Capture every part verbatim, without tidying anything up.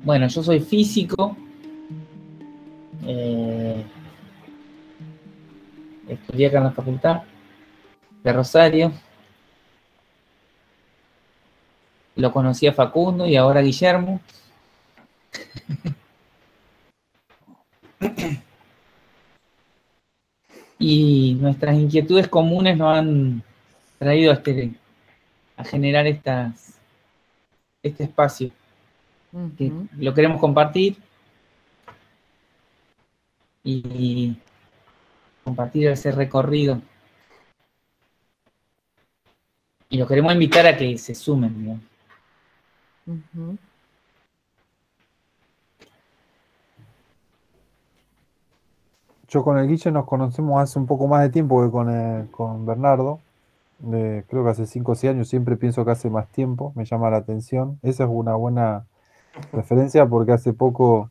bueno, yo soy físico, eh, estudié acá en la facultad de Rosario, lo conocí a Facundo y ahora a Guillermo. Y nuestras inquietudes comunes nos han traído a, este, a generar estas, este espacio, uh-huh. que lo queremos compartir y compartir ese recorrido. Y los queremos invitar a que se sumen, digamos. Uh-huh. Yo con el Guille nos conocemos hace un poco más de tiempo que con, el, con Bernardo. Eh, creo que hace cinco o seis años, siempre pienso que hace más tiempo, me llama la atención. Esa es una buena referencia porque hace poco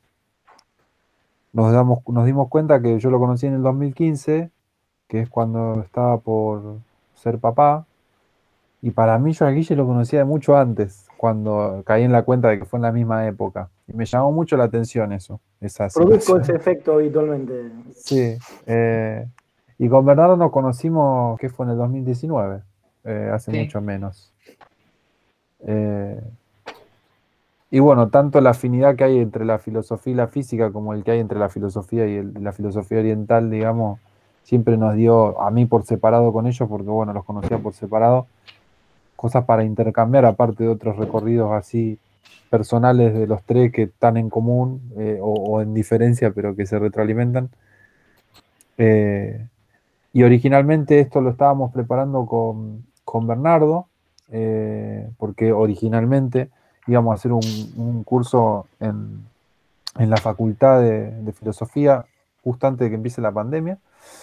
nos, damos, nos dimos cuenta que yo lo conocí en el dos mil quince, que es cuando estaba por ser papá. Y para mí yo a Guille lo conocía de mucho antes, cuando caí en la cuenta de que fue en la misma época. Y me llamó mucho la atención eso. Esa Produzco ese efecto habitualmente. Sí. Eh, y con Bernardo nos conocimos, que fue en el dos mil diecinueve, eh, hace sí. mucho menos. Eh, y bueno, tanto la afinidad que hay entre la filosofía y la física como el que hay entre la filosofía y el, la filosofía oriental, digamos, siempre nos dio, a mí por separado con ellos, porque bueno, los conocía por separado, cosas para intercambiar, aparte de otros recorridos así personales de los tres que están en común eh, o, o en diferencia, pero que se retroalimentan. Eh, y originalmente esto lo estábamos preparando con, con Bernardo, eh, porque originalmente íbamos a hacer un, un curso en, en la Facultad de, de Filosofía justo antes de que empiece la pandemia.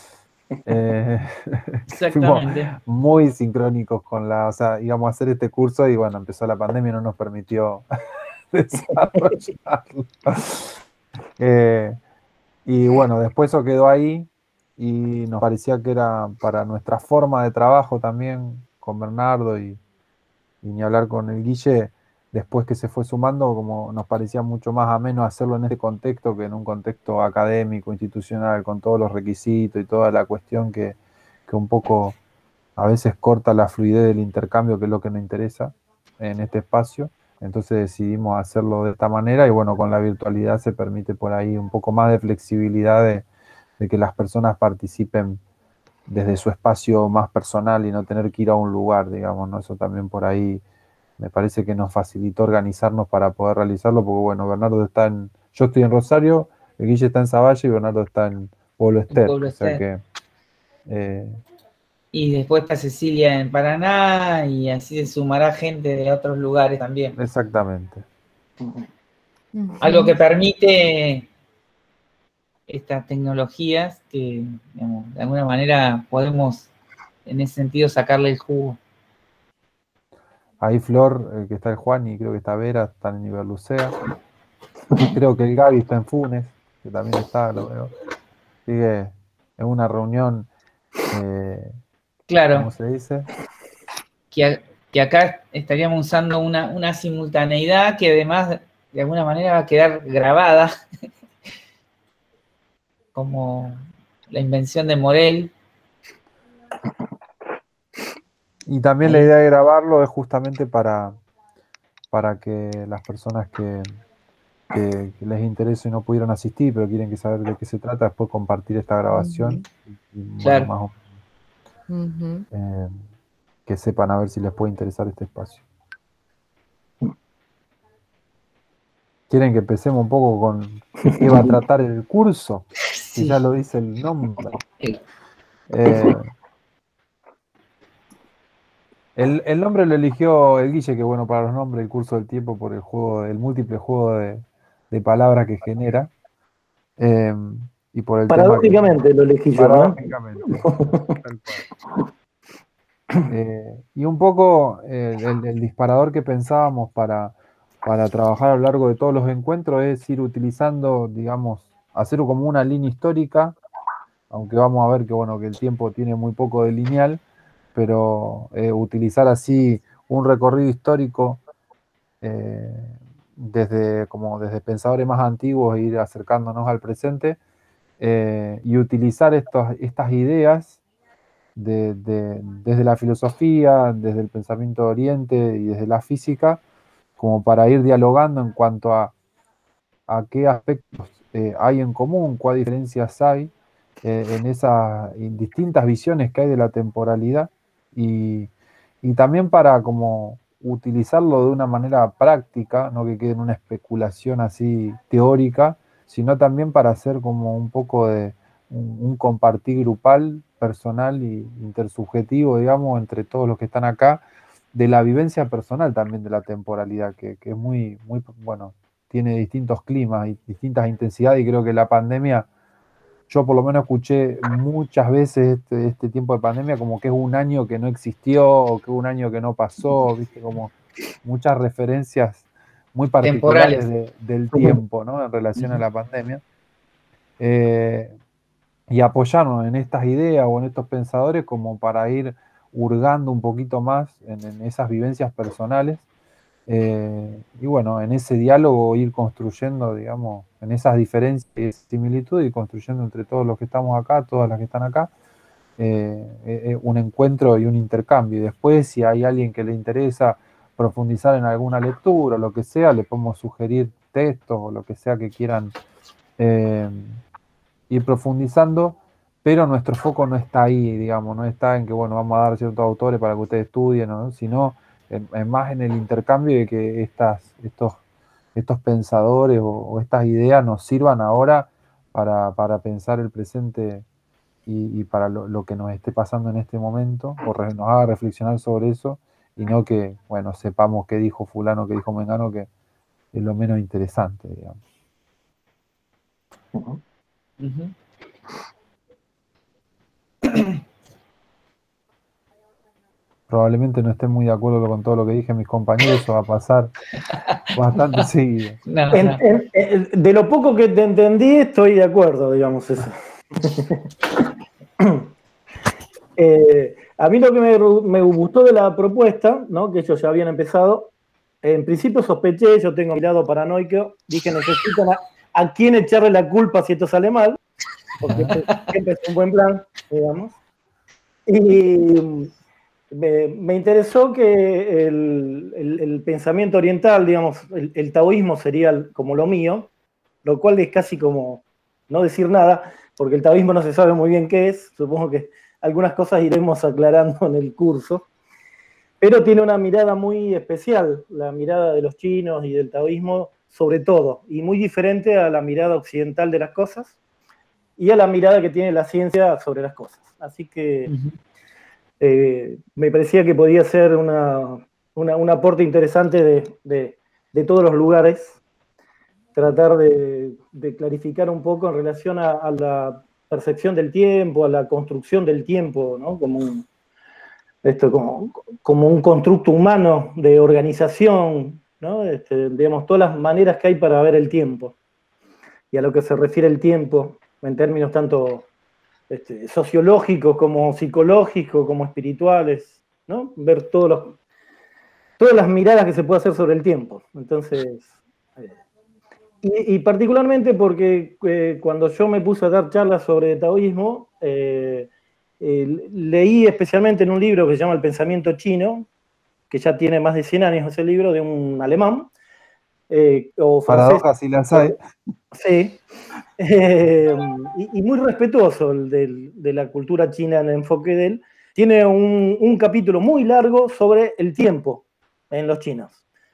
Eh, fuimos muy sincrónicos con la, o sea, íbamos a hacer este curso y bueno, empezó la pandemia y no nos permitió desarrollarlo. Eh, y bueno, después eso quedó ahí y nos parecía que era para nuestra forma de trabajo también con Bernardo y, y ni hablar con el Guille, después que se fue sumando, como nos parecía mucho más ameno hacerlo en este contexto que en un contexto académico, institucional, con todos los requisitos y toda la cuestión que, que un poco a veces corta la fluidez del intercambio, que es lo que nos interesa en este espacio. Entonces decidimos hacerlo de esta manera y bueno, con la virtualidad se permite por ahí un poco más de flexibilidad de, de que las personas participen desde su espacio más personal y no tener que ir a un lugar, digamos, ¿no? Eso también por ahí me parece que nos facilitó organizarnos para poder realizarlo, porque bueno, Bernardo está en, yo estoy en Rosario, el Guille está en Zavalle y Bernardo está en Pueblo Ester, o sea que... Eh, y después está Cecilia en Paraná y así se sumará gente de otros lugares también. Exactamente. Uh-huh. Algo que permite estas tecnologías que, digamos, de alguna manera podemos en ese sentido sacarle el jugo. Ahí Flor, eh, que está el Juan y creo que está Vera, están en Iberlucea. Creo que el Gaby está en Funes, que también está, lo veo. Sigue en una reunión, eh, claro, ¿cómo se dice? Que, a, que acá estaríamos usando una, una simultaneidad que además de alguna manera va a quedar grabada, como la invención de Morel. Y también Ahí. La idea de grabarlo es justamente para, para que las personas que, que, que les interese y no pudieron asistir, pero quieren que saber de qué se trata, después compartir esta grabación. Uh-huh. y, y, claro. Bueno, más o menos, uh-huh. eh, que sepan a ver si les puede interesar este espacio. ¿Quieren que empecemos un poco con qué va a tratar el curso? Sí. Que ya lo dice el nombre. Eh, el, el nombre lo eligió el Guille, que bueno para los nombres, el curso del tiempo, por el juego, el múltiple juego de, de palabras que genera. Eh, y por el paradójicamente tema que, lo elegí yo. Paradójicamente. Tal cual. Eh, y un poco el, el, el disparador que pensábamos para, para trabajar a lo largo de todos los encuentros es ir utilizando, digamos, hacer como una línea histórica, aunque vamos a ver que bueno que el tiempo tiene muy poco de lineal, pero eh, utilizar así un recorrido histórico eh, desde, como desde pensadores más antiguos, ir acercándonos al presente eh, y utilizar estos, estas ideas de, de, desde la filosofía, desde el pensamiento de Oriente y desde la física, como para ir dialogando en cuanto a, a qué aspectos eh, hay en común, cuáles diferencias hay eh, en esas en distintas visiones que hay de la temporalidad y, y también para como utilizarlo de una manera práctica, no que quede en una especulación así teórica, sino también para hacer como un poco de un, un compartir grupal, personal e intersubjetivo, digamos, entre todos los que están acá, de la vivencia personal también de la temporalidad, que, que es muy, muy, bueno, tiene distintos climas y distintas intensidades, y creo que la pandemia, yo por lo menos escuché muchas veces este, este tiempo de pandemia como que es un año que no existió, o que es un año que no pasó, viste, como muchas referencias muy particulares de, del tiempo, ¿no? En relación uh-huh. a la pandemia. Eh, y apoyarnos en estas ideas o en estos pensadores como para ir hurgando un poquito más en, en esas vivencias personales. Eh, y bueno, en ese diálogo ir construyendo, digamos, en esas diferencias y similitudes, y construyendo entre todos los que estamos acá, todas las que están acá, eh, eh, un encuentro y un intercambio. Y después, si hay alguien que le interesa profundizar en alguna lectura o lo que sea, le podemos sugerir textos o lo que sea que quieran eh, ir profundizando, pero nuestro foco no está ahí, digamos, no está en que, bueno, vamos a dar ciertos autores para que ustedes estudien, ¿no? Sino en, en más en el intercambio de que estas, estos, estos pensadores o, o estas ideas nos sirvan ahora para, para pensar el presente y, y para lo, lo que nos esté pasando en este momento, o re, nos haga reflexionar sobre eso, y no que, bueno, sepamos qué dijo fulano, qué dijo mengano, que es lo menos interesante, digamos. Uh-huh. Uh-huh. Probablemente no estén muy de acuerdo con todo lo que dije mis compañeros, eso va a pasar bastante seguido. No, en, no. En, en, de lo poco que te entendí, estoy de acuerdo, digamos eso. eh, a mí lo que me, me gustó de la propuesta, ¿no? Que ellos ya habían empezado, en principio sospeché, yo tengo mirado paranoico, dije necesitan a, a quién echarle la culpa si esto sale mal, porque siempre es un buen plan, digamos. Y me, me interesó que el, el, el pensamiento oriental, digamos, el, el taoísmo sería como lo mío, lo cual es casi como no decir nada, porque el taoísmo no se sabe muy bien qué es, supongo que algunas cosas iremos aclarando en el curso, pero tiene una mirada muy especial, la mirada de los chinos y del taoísmo sobre todo, y muy diferente a la mirada occidental de las cosas y a la mirada que tiene la ciencia sobre las cosas. Así que uh-huh. eh, me parecía que podía ser una, una, un aporte interesante de, de, de todos los lugares, tratar de, de clarificar un poco en relación a, a la percepción del tiempo, a la construcción del tiempo, ¿no? Como un, esto, como, como un constructo humano de organización, ¿no? Este, digamos, todas las maneras que hay para ver el tiempo y a lo que se refiere el tiempo en términos tanto este, sociológicos como psicológicos, como espirituales, ¿no? Ver todos los, todas las miradas que se puede hacer sobre el tiempo. Entonces, eh, y, y particularmente porque eh, cuando yo me puse a dar charlas sobre taoísmo, eh, eh, leí especialmente en un libro que se llama El pensamiento chino, que ya tiene más de cien años ese libro, de un alemán, eh, o francés. Paradojas y las hay. Sí. Eh, y, y muy respetuoso de, de la cultura china en el enfoque de él. Tiene un, un capítulo muy largo sobre el tiempo en los chinos.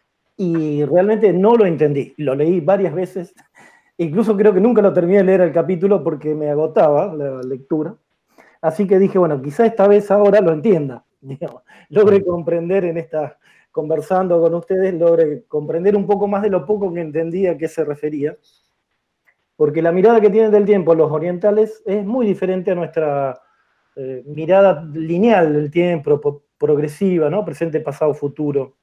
Y realmente no lo entendí. Lo leí varias veces. Incluso creo que nunca lo terminé de leer el capítulo porque me agotaba la lectura. Así que dije, bueno, quizá esta vez ahora lo entienda. Digamos, logre comprender en esta, conversando con ustedes, logre comprender un poco más de lo poco que entendía a qué se refería. Porque la mirada que tienen del tiempo los orientales es muy diferente a nuestra eh, mirada lineal del tiempo, pro progresiva, ¿no? Presente, pasado, futuro.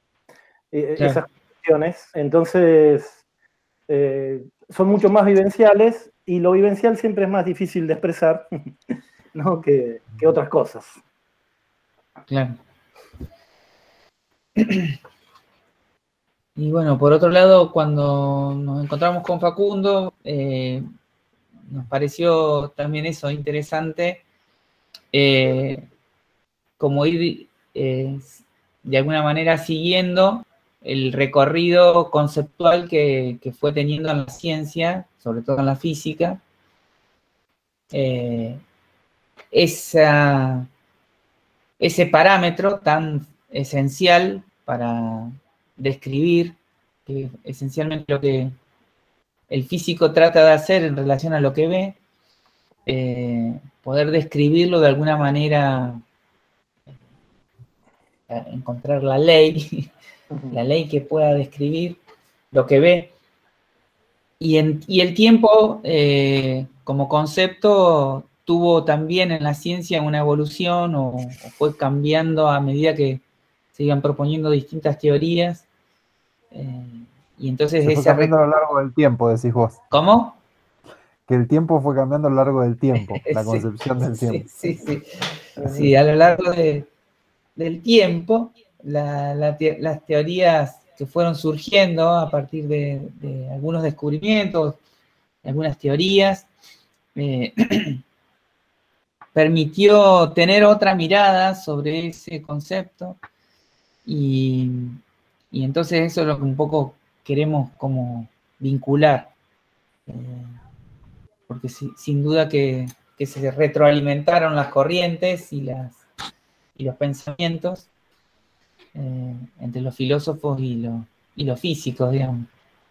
Eh, claro. Esas cuestiones. Entonces, eh, son mucho más vivenciales y lo vivencial siempre es más difícil de expresar, ¿no? que, que otras cosas. Claro. Y bueno, por otro lado, cuando nos encontramos con Facundo, eh, nos pareció también eso interesante, eh, como ir eh, de alguna manera siguiendo el recorrido conceptual que, que fue teniendo en la ciencia, sobre todo en la física, eh, esa, ese parámetro tan esencial para describir, que esencialmente lo que el físico trata de hacer en relación a lo que ve, eh, poder describirlo de alguna manera, eh, encontrar la ley, uh-huh. la ley que pueda describir lo que ve. Y, en, y el tiempo, eh, como concepto, tuvo también en la ciencia una evolución o, o fue cambiando a medida que se iban proponiendo distintas teorías. Eh, y entonces se fue cambiando a lo largo del tiempo, decís vos. ¿Cómo? Que el tiempo fue cambiando a lo largo del tiempo, la sí, concepción del tiempo. Sí, sí, sí. Sí, a lo largo de, del tiempo, la, la te, las teorías que fueron surgiendo a partir de, de algunos descubrimientos, algunas teorías, eh, permitió tener otra mirada sobre ese concepto y, y entonces eso es lo que un poco queremos como vincular, eh, porque si, sin duda que, que se retroalimentaron las corrientes y, las, y los pensamientos eh, entre los filósofos y, lo, y los físicos, digamos.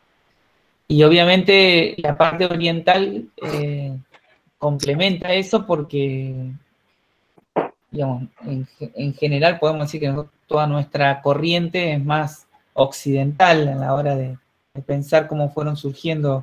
Y obviamente la parte oriental eh, complementa eso porque, digamos, en, en general podemos decir que toda nuestra corriente es más occidental a la hora de, de pensar cómo fueron surgiendo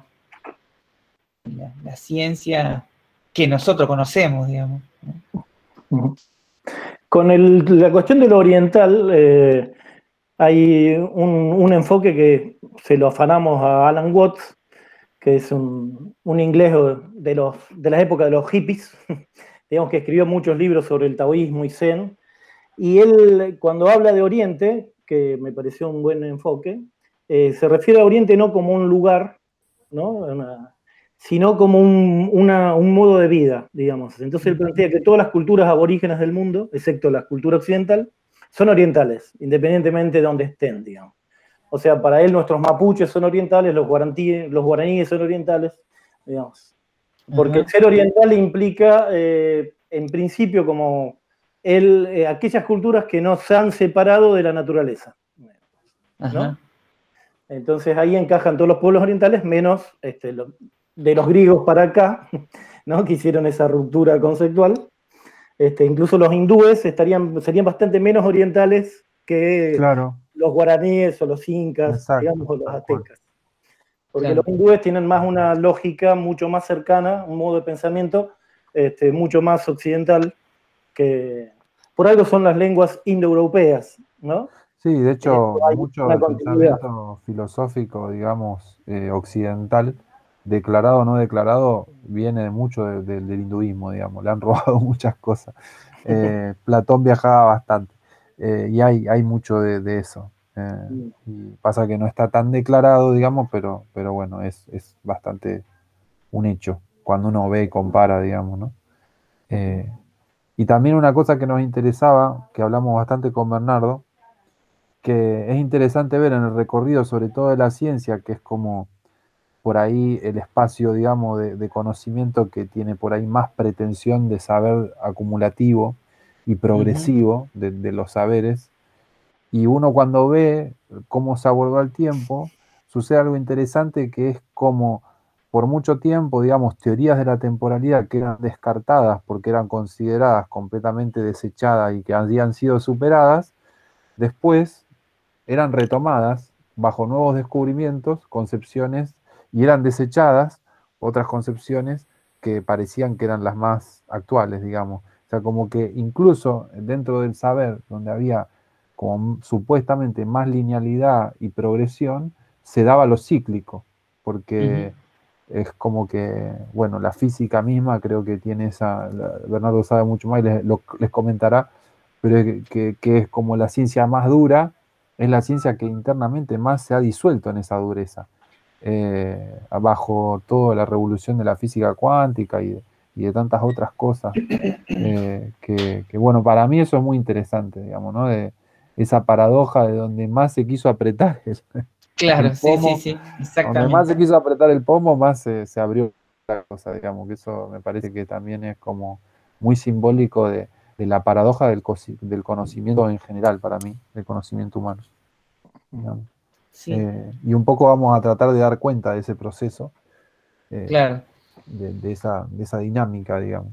la, la ciencia que nosotros conocemos, digamos, ¿no? Con el, la cuestión de lo oriental, eh, hay un, un enfoque que se lo afanamos a Alan Watts, que es un, un inglés de, los, de la época de los hippies, digamos que escribió muchos libros sobre el taoísmo y zen, y él cuando habla de Oriente, que me pareció un buen enfoque, eh, se refiere a Oriente no como un lugar, ¿no? Una, sino como un, una, un modo de vida, digamos. Entonces él plantea que todas las culturas aborígenes del mundo, excepto la cultura occidental, son orientales, independientemente de donde estén, digamos. O sea, para él nuestros mapuches son orientales, los guaraníes, los guaraníes son orientales, digamos. Porque uh-huh. ser oriental implica, eh, en principio, como él, eh, aquellas culturas que no se han separado de la naturaleza, ¿no? Uh-huh. Entonces ahí encajan todos los pueblos orientales, menos este, lo, de los griegos para acá, ¿no? Que hicieron esa ruptura conceptual. Este, incluso los hindúes estarían, serían bastante menos orientales que claro. los guaraníes o los incas, exacto, digamos, o los aztecas. Porque claro. los hindúes tienen más una lógica mucho más cercana, un modo de pensamiento este, mucho más occidental, que por algo son las lenguas indoeuropeas, ¿no? Sí, de hecho, eh, mucho del pensamiento filosófico, digamos, eh, occidental, declarado o no declarado, viene mucho de, de, del hinduismo, digamos, le han robado muchas cosas. Eh, Platón viajaba bastante, eh, y hay, hay mucho de, de eso. Eh, y pasa que no está tan declarado, digamos, pero, pero bueno, es, es bastante un hecho cuando uno ve y compara, digamos, ¿no? Eh, y también una cosa que nos interesaba, que hablamos bastante con Bernardo, que es interesante ver en el recorrido, sobre todo de la ciencia, que es como por ahí el espacio, digamos, de, de conocimiento que tiene por ahí más pretensión de saber acumulativo y progresivo uh-huh. de, de los saberes. Y uno cuando ve cómo se abordó el tiempo, sucede algo interesante que es como por mucho tiempo, digamos, teorías de la temporalidad que eran descartadas porque eran consideradas completamente desechadas y que habían sido superadas, después eran retomadas bajo nuevos descubrimientos, concepciones, y eran desechadas otras concepciones que parecían que eran las más actuales, digamos. O sea, como que incluso dentro del saber, donde había como supuestamente más linealidad y progresión, se daba lo cíclico, porque uh-huh. es como que, bueno, la física misma creo que tiene esa, Bernardo sabe mucho más y les, lo, les comentará, pero que, que, que es como la ciencia más dura, es la ciencia que internamente más se ha disuelto en esa dureza, eh, bajo toda la revolución de la física cuántica y de, y de tantas otras cosas, eh, que, que, bueno, para mí eso es muy interesante, digamos, ¿no? De esa paradoja de donde más se quiso apretar el, Claro, el sí, pomo, sí, sí, donde más exactamente. se quiso apretar el pomo, más se, se abrió la cosa, digamos, que eso me parece que también es como muy simbólico de, de la paradoja del, del conocimiento en general, para mí, del conocimiento humano, digamos. Sí, Eh, y un poco vamos a tratar de dar cuenta de ese proceso, eh, claro. de, de, esa, de esa dinámica, digamos.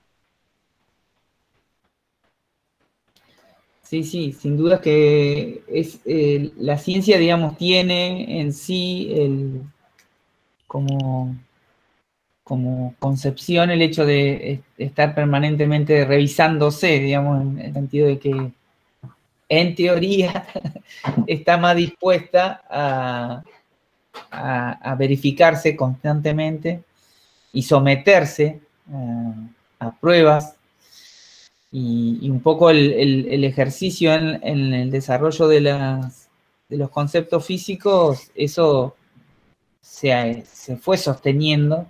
Sí, sí, sin duda que es eh, la ciencia, digamos, tiene en sí el, como, como concepción el hecho de estar permanentemente revisándose, digamos, en el sentido de que en teoría está más dispuesta a, a, a verificarse constantemente y someterse a, a pruebas. Y, y un poco el, el, el ejercicio en, en, el desarrollo de, las, de los conceptos físicos, eso se, se fue sosteniendo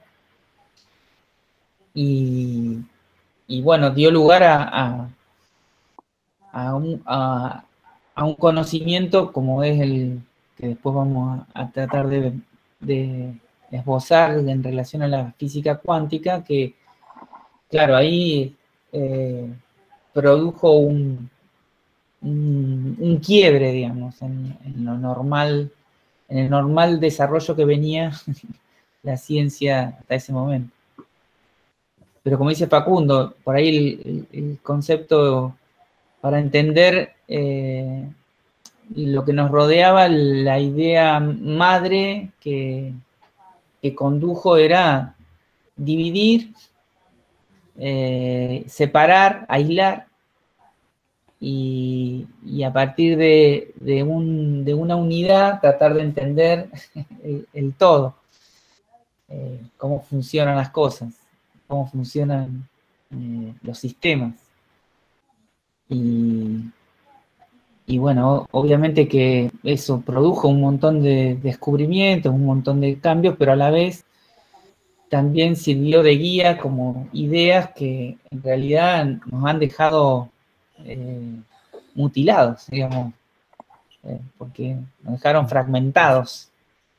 y, y, bueno, dio lugar a, a, a, un, a, a un conocimiento como es el que después vamos a, a tratar de, de esbozar en relación a la física cuántica, que claro, ahí eh, produjo un, un, un quiebre, digamos, en, en lo normal, en el normal desarrollo que venía la ciencia hasta ese momento. Pero como dice Facundo, por ahí el, el, el concepto para entender eh, lo que nos rodeaba, la idea madre que, que condujo era dividir, eh, separar, aislar, y, y a partir de, de, un, de, una unidad tratar de entender el, el todo, eh, cómo funcionan las cosas, cómo funcionan eh, los sistemas. Y, y bueno, obviamente que eso produjo un montón de descubrimientos, un montón de cambios, pero a la vez también sirvió de guía como ideas que en realidad nos han dejado eh, mutilados, digamos, eh, porque nos dejaron fragmentados.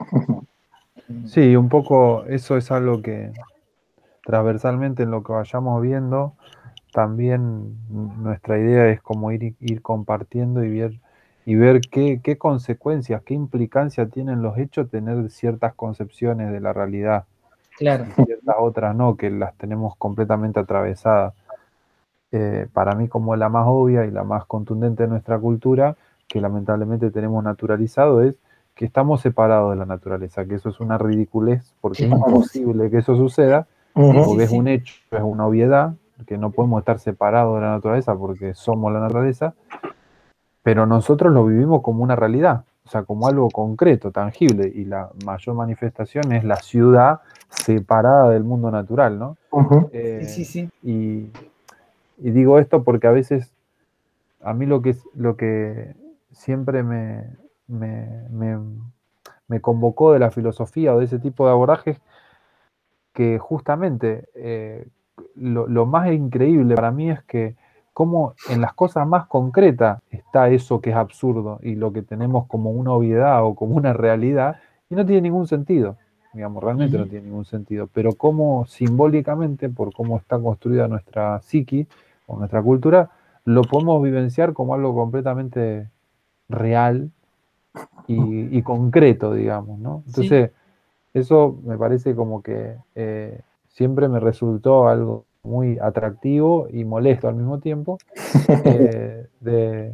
Sí, un poco eso es algo que transversalmente en lo que vayamos viendo, también nuestra idea es como ir, ir compartiendo y ver, y ver qué, qué consecuencias, qué implicancia tienen los hechos tener ciertas concepciones de la realidad. Claro. Y ciertas otras no, que las tenemos completamente atravesadas. Eh, para mí como la más obvia y la más contundente de nuestra cultura, que lamentablemente tenemos naturalizado, es que estamos separados de la naturaleza, que eso es una ridiculez, porque es imposible que eso suceda, Ujú. porque es un hecho, es una obviedad, que no podemos estar separados de la naturaleza porque somos la naturaleza, pero nosotros lo vivimos como una realidad, o sea, como algo concreto, tangible, y la mayor manifestación es la ciudad separada del mundo natural, ¿no? Ujú. Eh, Sí, sí, sí. Y, y digo esto porque a veces a mí lo que, lo que siempre me, me, me, me convocó de la filosofía o de ese tipo de abordajes, que justamente eh, lo, lo más increíble para mí es que cómo en las cosas más concretas está eso que es absurdo y lo que tenemos como una obviedad o como una realidad y no tiene ningún sentido, digamos, realmente Uh-huh. no tiene ningún sentido, pero cómo simbólicamente, por cómo está construida nuestra psiqui o nuestra cultura, lo podemos vivenciar como algo completamente real y, y concreto, digamos, ¿no? Entonces, sí. Eso me parece como que eh, siempre me resultó algo muy atractivo y molesto al mismo tiempo. Eh, de,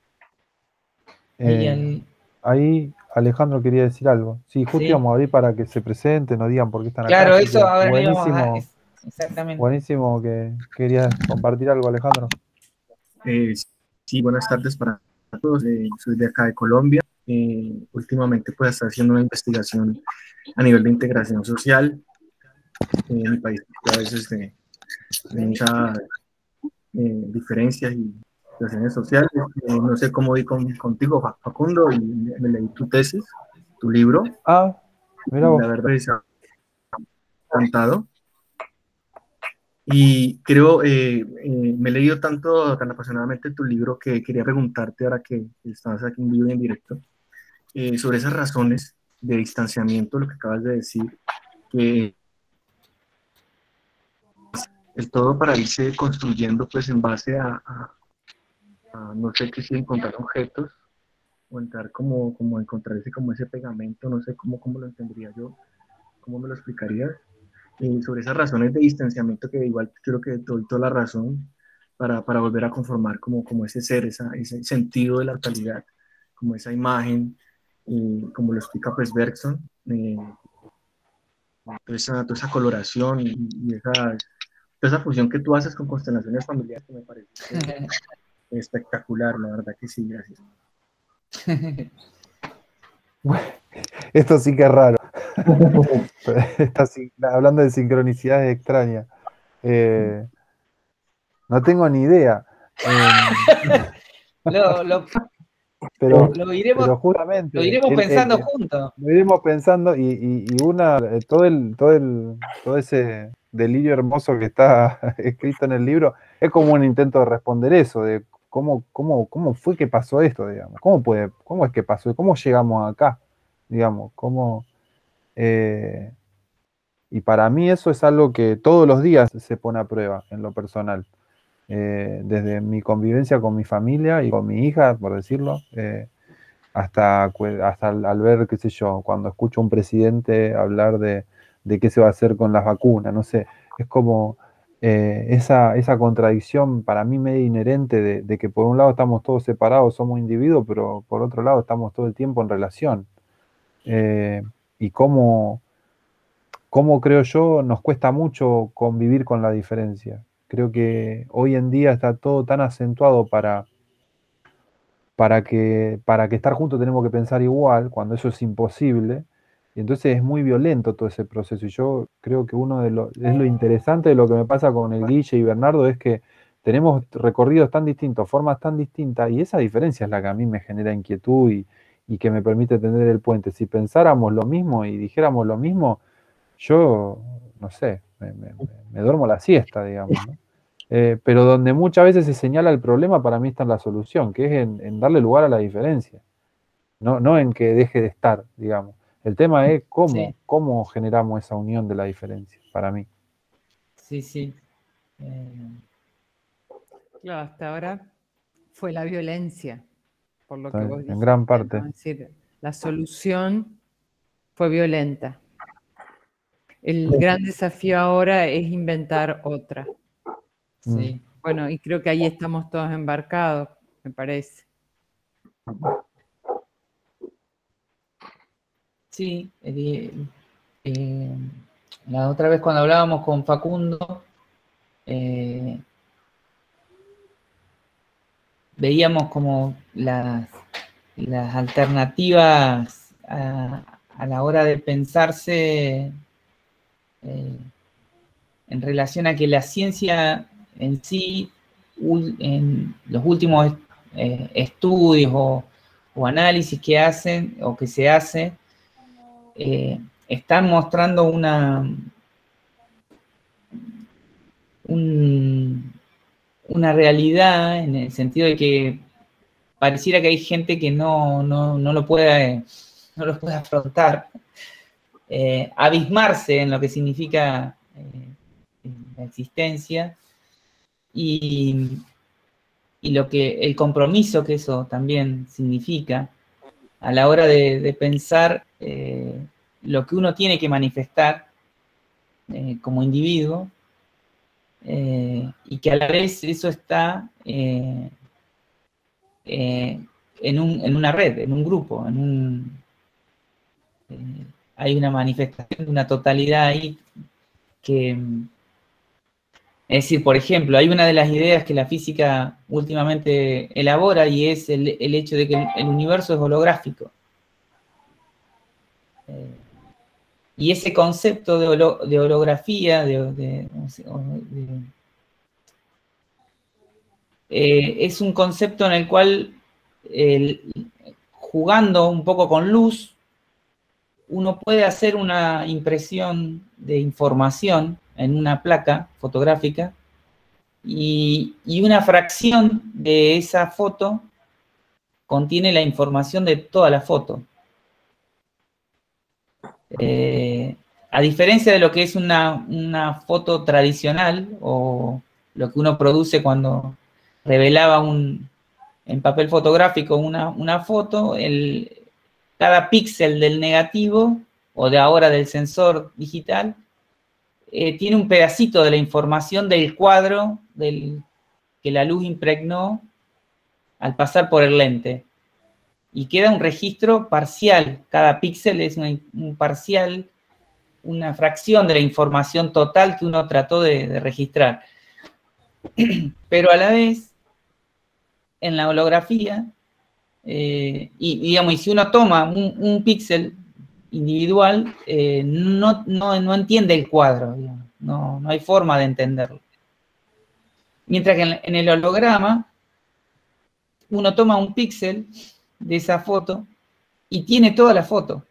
eh, el... Ahí Alejandro quería decir algo. Sí, justo ¿Sí? íbamos a abrir para que se presenten, nos digan por qué están claro, acá. Claro, eso ahora buenísimo, a... Exactamente. Buenísimo que querías compartir algo, Alejandro. Eh, sí, buenas tardes para todos. Eh, soy de acá de Colombia. Eh, últimamente pues estoy haciendo una investigación a nivel de integración social. Eh, en mi país a veces de, de mucha eh, diferencia y relaciones sociales. Eh, no sé cómo vi con, contigo, Facundo, y me, me leí tu tesis, tu libro, Ah, mira y vos. la verdad es que me ha encantado. Y creo, eh, eh, me he leído tanto, tan apasionadamente tu libro que quería preguntarte, ahora que estás aquí en vivo y en directo, eh, sobre esas razones de distanciamiento, lo que acabas de decir, que el todo para irse construyendo pues en base a, a, a no sé qué si encontrar objetos o entrar como, como encontrar ese, como ese pegamento, no sé cómo, cómo lo entendería yo, cómo me lo explicarías, eh, sobre esas razones de distanciamiento que igual creo que te doy toda la razón para, para volver a conformar como, como ese ser, esa, ese sentido de la totalidad, como esa imagen, eh, como lo explica pues Bergson, eh, toda, esa, toda esa coloración y, y esa, toda esa fusión que tú haces con constelaciones familiares que me parece que espectacular, la verdad que sí, gracias. Esto sí que es raro. Está hablando de sincronicidades extrañas. Eh, no tengo ni idea. Eh, lo, lo, pero, lo iremos, pero justamente lo iremos el, el, pensando el, juntos. lo iremos pensando y, y, y una, todo, el, todo, el, todo ese delirio hermoso que está escrito en el libro es como un intento de responder eso, de cómo, cómo, cómo fue que pasó esto, digamos, cómo, puede, cómo es que pasó, cómo llegamos acá, digamos, cómo... Eh, y para mí eso es algo que todos los días se pone a prueba en lo personal. Eh, desde mi convivencia con mi familia y con mi hija, por decirlo, eh, hasta, hasta al, al ver, qué sé yo, cuando escucho a un presidente hablar de, de qué se va a hacer con las vacunas, no sé, es como eh, esa, esa contradicción para mí medio inherente de, de que por un lado estamos todos separados, somos individuos, pero por otro lado estamos todo el tiempo en relación. Eh, y cómo, cómo creo yo nos cuesta mucho convivir con la diferencia. Creo que hoy en día está todo tan acentuado para para que, para que estar juntos tenemos que pensar igual, cuando eso es imposible, y entonces es muy violento todo ese proceso. Y yo creo que uno de lo, es lo interesante de lo que me pasa con el Guille y Bernardo es que tenemos recorridos tan distintos, formas tan distintas, y esa diferencia es la que a mí me genera inquietud y, y que me permite tender el puente. Si pensáramos lo mismo y dijéramos lo mismo, yo, no sé, me, me, me duermo la siesta, digamos, ¿no? Eh, pero donde muchas veces se señala el problema, para mí está en la solución, que es en, en darle lugar a la diferencia, no, no en que deje de estar, digamos. El tema es cómo, Sí, cómo generamos esa unión de la diferencia, para mí. sí, sí. Eh, Claro, hasta ahora fue la violencia, por lo que ¿Sabes? vos En dijiste, gran parte. ¿no? Es decir, la solución fue violenta. El gran desafío ahora es inventar otra. sí, Bueno, y creo que ahí estamos todos embarcados, me parece. sí. eh, eh, la otra vez cuando hablábamos con Facundo, eh, veíamos como las, las alternativas a, a la hora de pensarse eh, en relación a que la ciencia en sí, en los últimos eh, estudios o, o, análisis que hacen o que se hace, eh, están mostrando una, un, una realidad en el sentido de que pareciera que hay gente que no, no, no lo puede, no lo puede afrontar, eh, abismarse en lo que significa eh, la existencia y, y lo que el compromiso que eso también significa a la hora de, de pensar eh, lo que uno tiene que manifestar eh, como individuo eh, y que a la vez eso está eh, eh, en, un, en, una red, en un grupo, en un, eh, hay una manifestación de una totalidad ahí que, es decir, por ejemplo, hay una de las ideas que la física últimamente elabora y es el, el hecho de que el, el universo es holográfico. Eh, y ese concepto de, holo, de holografía, de, de, de, eh, es un concepto en el cual, el, jugando un poco con luz, uno puede hacer una impresión de información en una placa fotográfica y, y una fracción de esa foto contiene la información de toda la foto. Eh, a diferencia de lo que es una, una foto tradicional o lo que uno produce cuando revelaba un, en papel fotográfico una, una foto, el, cada píxel del negativo o de ahora del sensor digital eh, tiene un pedacito de la información del cuadro del, que la luz impregnó al pasar por el lente. Y queda un registro parcial. Cada píxel es una, un parcial, una fracción de la información total que uno trató de, de registrar. Pero a la vez, en la holografía, eh, y, digamos, y si uno toma un, un píxel individual, eh, no, no, no entiende el cuadro, digamos. No, no hay forma de entenderlo. Mientras que en, en el holograma, uno toma un píxel de esa foto y tiene toda la foto.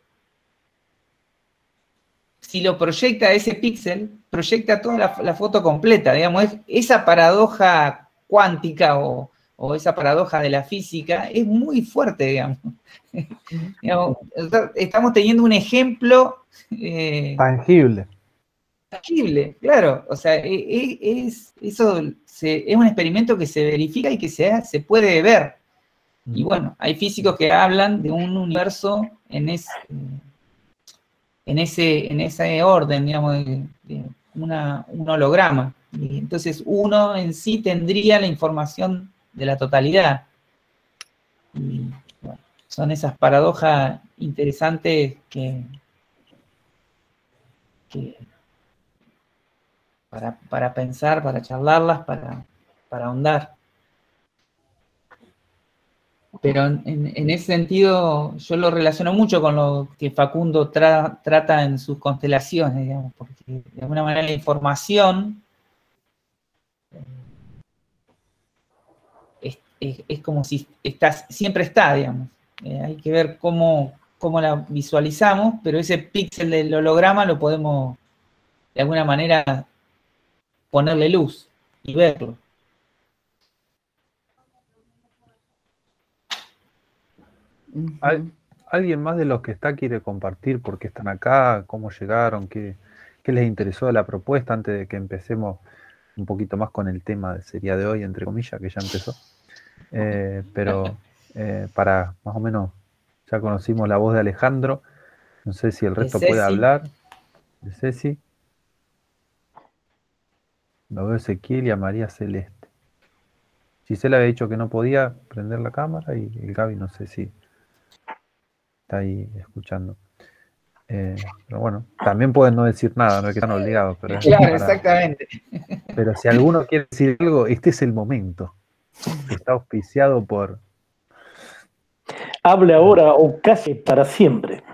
Si lo proyecta a ese píxel, proyecta toda la, la foto completa, digamos, es, esa paradoja cuántica o, o esa paradoja de la física es muy fuerte, digamos. digamos estamos teniendo un ejemplo eh, tangible. Tangible, claro. O sea, es, es, eso se, es un experimento que se verifica y que se, se puede ver. Y bueno, hay físicos que hablan de un universo en, es, en, ese, en ese orden, digamos, de, de una, un holograma. Y entonces uno en sí tendría la información de la totalidad. Y bueno, son esas paradojas interesantes que, que para, para pensar, para charlarlas, para, para ahondar. Pero en, en ese sentido yo lo relaciono mucho con lo que Facundo tra, trata en sus constelaciones, digamos, porque de alguna manera la información es, es, es como si estás, siempre está, digamos. Eh, hay que ver cómo, cómo la visualizamos, pero ese píxel del holograma lo podemos de alguna manera ponerle luz y verlo. ¿Al, ¿Alguien más de los que está quiere compartir por qué están acá, cómo llegaron, qué, qué les interesó de la propuesta antes de que empecemos un poquito más con el tema del sería de hoy, entre comillas, que ya empezó? Eh, pero eh, para más o menos, ya conocimos la voz de Alejandro, no sé si el resto puede hablar, de Ceci. Lo veo a Ezequiel y a María Celeste. Gisela había dicho que no podía prender la cámara y el Gaby no sé si está ahí escuchando. Eh, pero bueno, también pueden no decir nada, no es que están obligados. Pero claro, para... exactamente. Pero si alguno quiere decir algo, este es el momento. Está auspiciado por... Hable ahora o casi para siempre.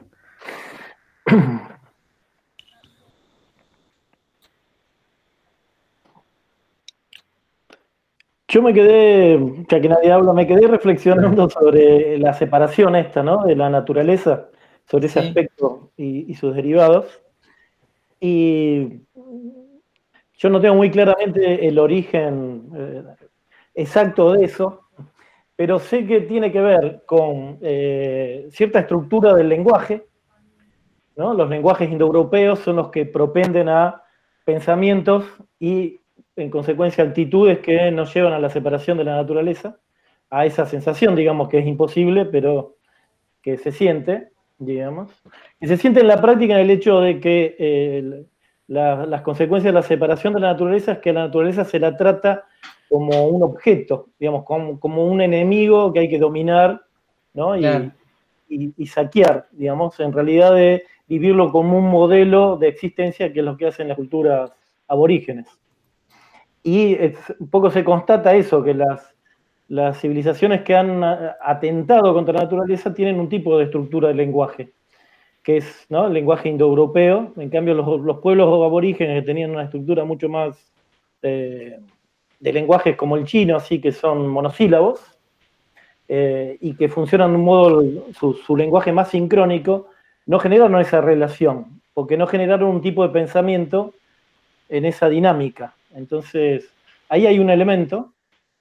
Yo me quedé, ya que nadie habla, me quedé reflexionando sobre la separación esta, ¿no? De la naturaleza, sobre ese sí. aspecto y, y sus derivados. Y yo no tengo muy claramente el origen eh, exacto de eso, pero sé que tiene que ver con eh, cierta estructura del lenguaje, ¿no? Los lenguajes indoeuropeos son los que propenden a pensamientos y en consecuencia actitudes que nos llevan a la separación de la naturaleza, a esa sensación, digamos, que es imposible, pero que se siente, digamos, y se siente en la práctica en el hecho de que eh, la, las consecuencias de la separación de la naturaleza es que a la naturaleza se la trata como un objeto, digamos, como, como un enemigo que hay que dominar, ¿no? Y, yeah. y, y saquear, digamos, en realidad de vivirlo como un modelo de existencia, que es lo que hacen las culturas aborígenes. Y es, un poco se constata eso, que las, las civilizaciones que han atentado contra la naturaleza tienen un tipo de estructura de lenguaje, que es, ¿no?, el lenguaje indoeuropeo. En cambio, los, los pueblos aborígenes tenían una estructura mucho más, eh, de lenguajes como el chino, así que son monosílabos, eh, y que funcionan de un modo, su, su lenguaje más sincrónico, no generaron esa relación, porque no generaron un tipo de pensamiento en esa dinámica. Entonces, ahí hay un elemento,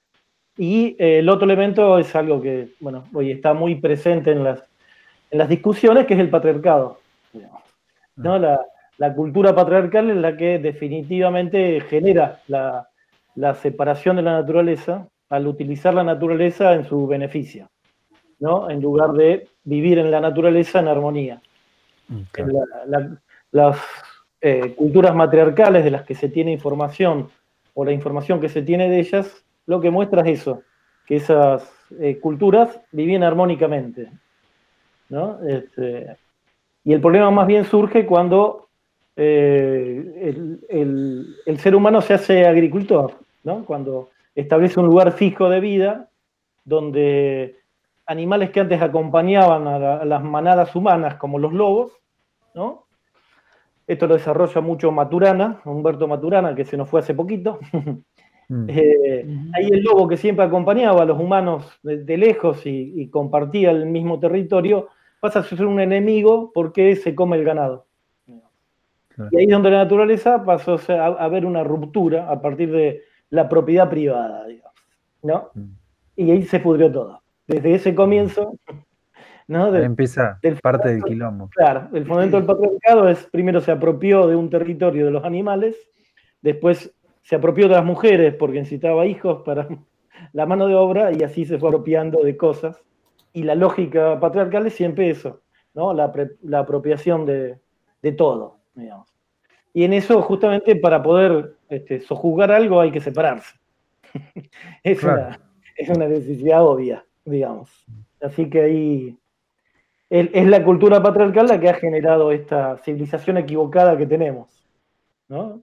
y eh, el otro elemento es algo que, bueno, hoy está muy presente en las, en las discusiones, que es el patriarcado, digamos, ¿no? La, la cultura patriarcal es la que definitivamente genera la, la separación de la naturaleza al utilizar la naturaleza en su beneficio, ¿no? En lugar de vivir en la naturaleza en armonía. Okay. En la, la, las eh, culturas matriarcales de las que se tiene información, o la información que se tiene de ellas, lo que muestra es eso, que esas eh, culturas vivían armónicamente, ¿no? Este, y el problema más bien surge cuando eh, el, el, el ser humano se hace agricultor, ¿no? Cuando establece un lugar fijo de vida, donde animales que antes acompañaban a, la, a las manadas humanas, como los lobos, ¿no? Esto lo desarrolla mucho Maturana, Humberto Maturana, que se nos fue hace poquito. Mm. Eh, uh-huh. Ahí el lobo que siempre acompañaba a los humanos de, de lejos y, y compartía el mismo territorio, pasa a ser un enemigo porque se come el ganado. Claro. Y ahí es donde la naturaleza pasó a, a haber una ruptura a partir de la propiedad privada, digamos, ¿no? Mm. Y ahí se pudrió todo. Desde ese comienzo, ¿no? Ahí empieza del, parte del quilombo. Claro, el fundamento del patriarcado es, primero se apropió de un territorio de los animales, después se apropió de las mujeres porque necesitaba hijos para la mano de obra, y así se fue apropiando de cosas. Y la lógica patriarcal es siempre eso, ¿no? La, la apropiación de, de todo, digamos. Y en eso, justamente, para poder este, sojuzgar algo hay que separarse. es, claro. una, es una necesidad obvia, digamos. Así que ahí es, es la cultura patriarcal la que ha generado esta civilización equivocada que tenemos, ¿no?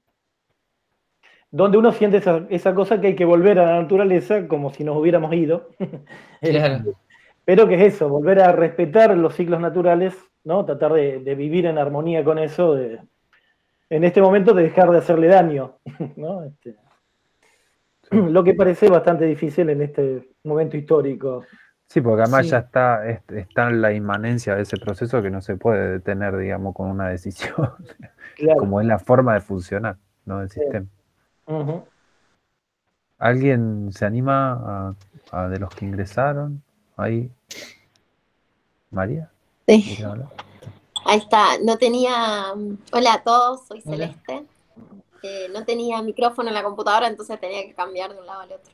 Donde uno siente esa, esa cosa que hay que volver a la naturaleza como si nos hubiéramos ido. Claro. Pero que es eso, volver a respetar los ciclos naturales, ¿no? Tratar de, de vivir en armonía con eso, de, en este momento de dejar de hacerle daño, ¿no? Este, sí. Lo que parece bastante difícil en este momento histórico. Sí, porque además Sí. ya está, está en la inmanencia de ese proceso que no se puede detener, digamos, con una decisión. Claro. Como es la forma de funcionar, ¿no? Del sí. sistema. Uh-huh. ¿Alguien se anima a, a de los que ingresaron? Ahí. ¿María? Sí. Ahí está. No tenía... Hola a todos, soy Hola. Celeste. Eh, no tenía micrófono en la computadora, entonces tenía que cambiar de un lado al otro.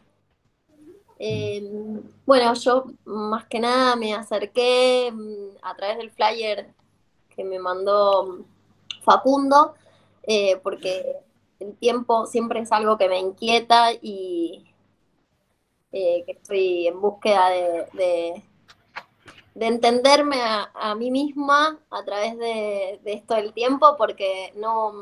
Eh, bueno, yo más que nada me acerqué a través del flyer que me mandó Facundo, eh, porque el tiempo siempre es algo que me inquieta y eh, que estoy en búsqueda de, de, de entenderme a, a mí misma a través de, de esto del tiempo, porque no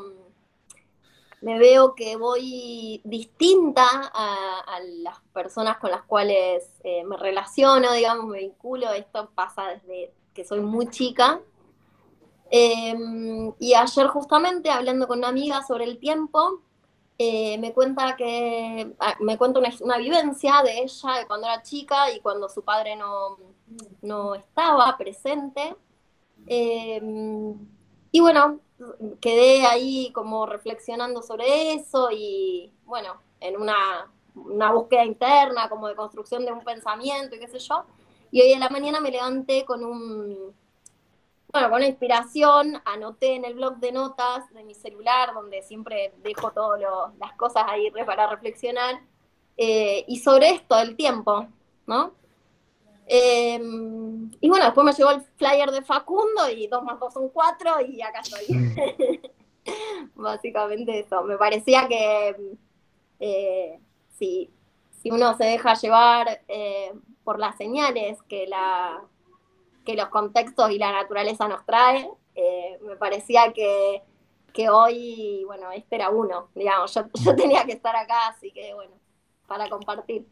me veo que voy distinta a, a las personas con las cuales eh, me relaciono, digamos, me vinculo. Esto pasa desde que soy muy chica. Eh, y ayer justamente hablando con una amiga sobre el tiempo, eh, me cuenta que me cuenta una, una vivencia de ella de cuando era chica y cuando su padre no, no estaba presente. Eh, y bueno, quedé ahí como reflexionando sobre eso y bueno, en una, una búsqueda interna como de construcción de un pensamiento y qué sé yo. Y hoy en la mañana me levanté con un... Bueno, con una inspiración, anoté en el blog de notas de mi celular, donde siempre dejo todas las cosas ahí para reflexionar, eh, y sobre esto, el tiempo, ¿no? Eh, y bueno, después me llegó el flyer de Facundo, y dos más dos son cuatro, y acá estoy. Básicamente eso. Me parecía que eh, si, si uno se deja llevar eh, por las señales que la... que los contextos y la naturaleza nos trae, eh, me parecía que, que hoy, bueno, este era uno, digamos, yo, yo tenía que estar acá, así que bueno, para compartir.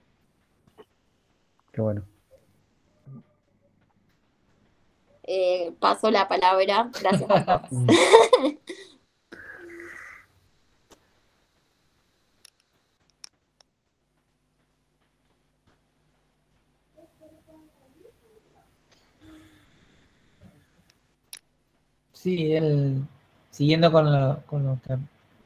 Qué bueno. Eh, paso la palabra, gracias a todos. sí, él, siguiendo con lo, con lo que,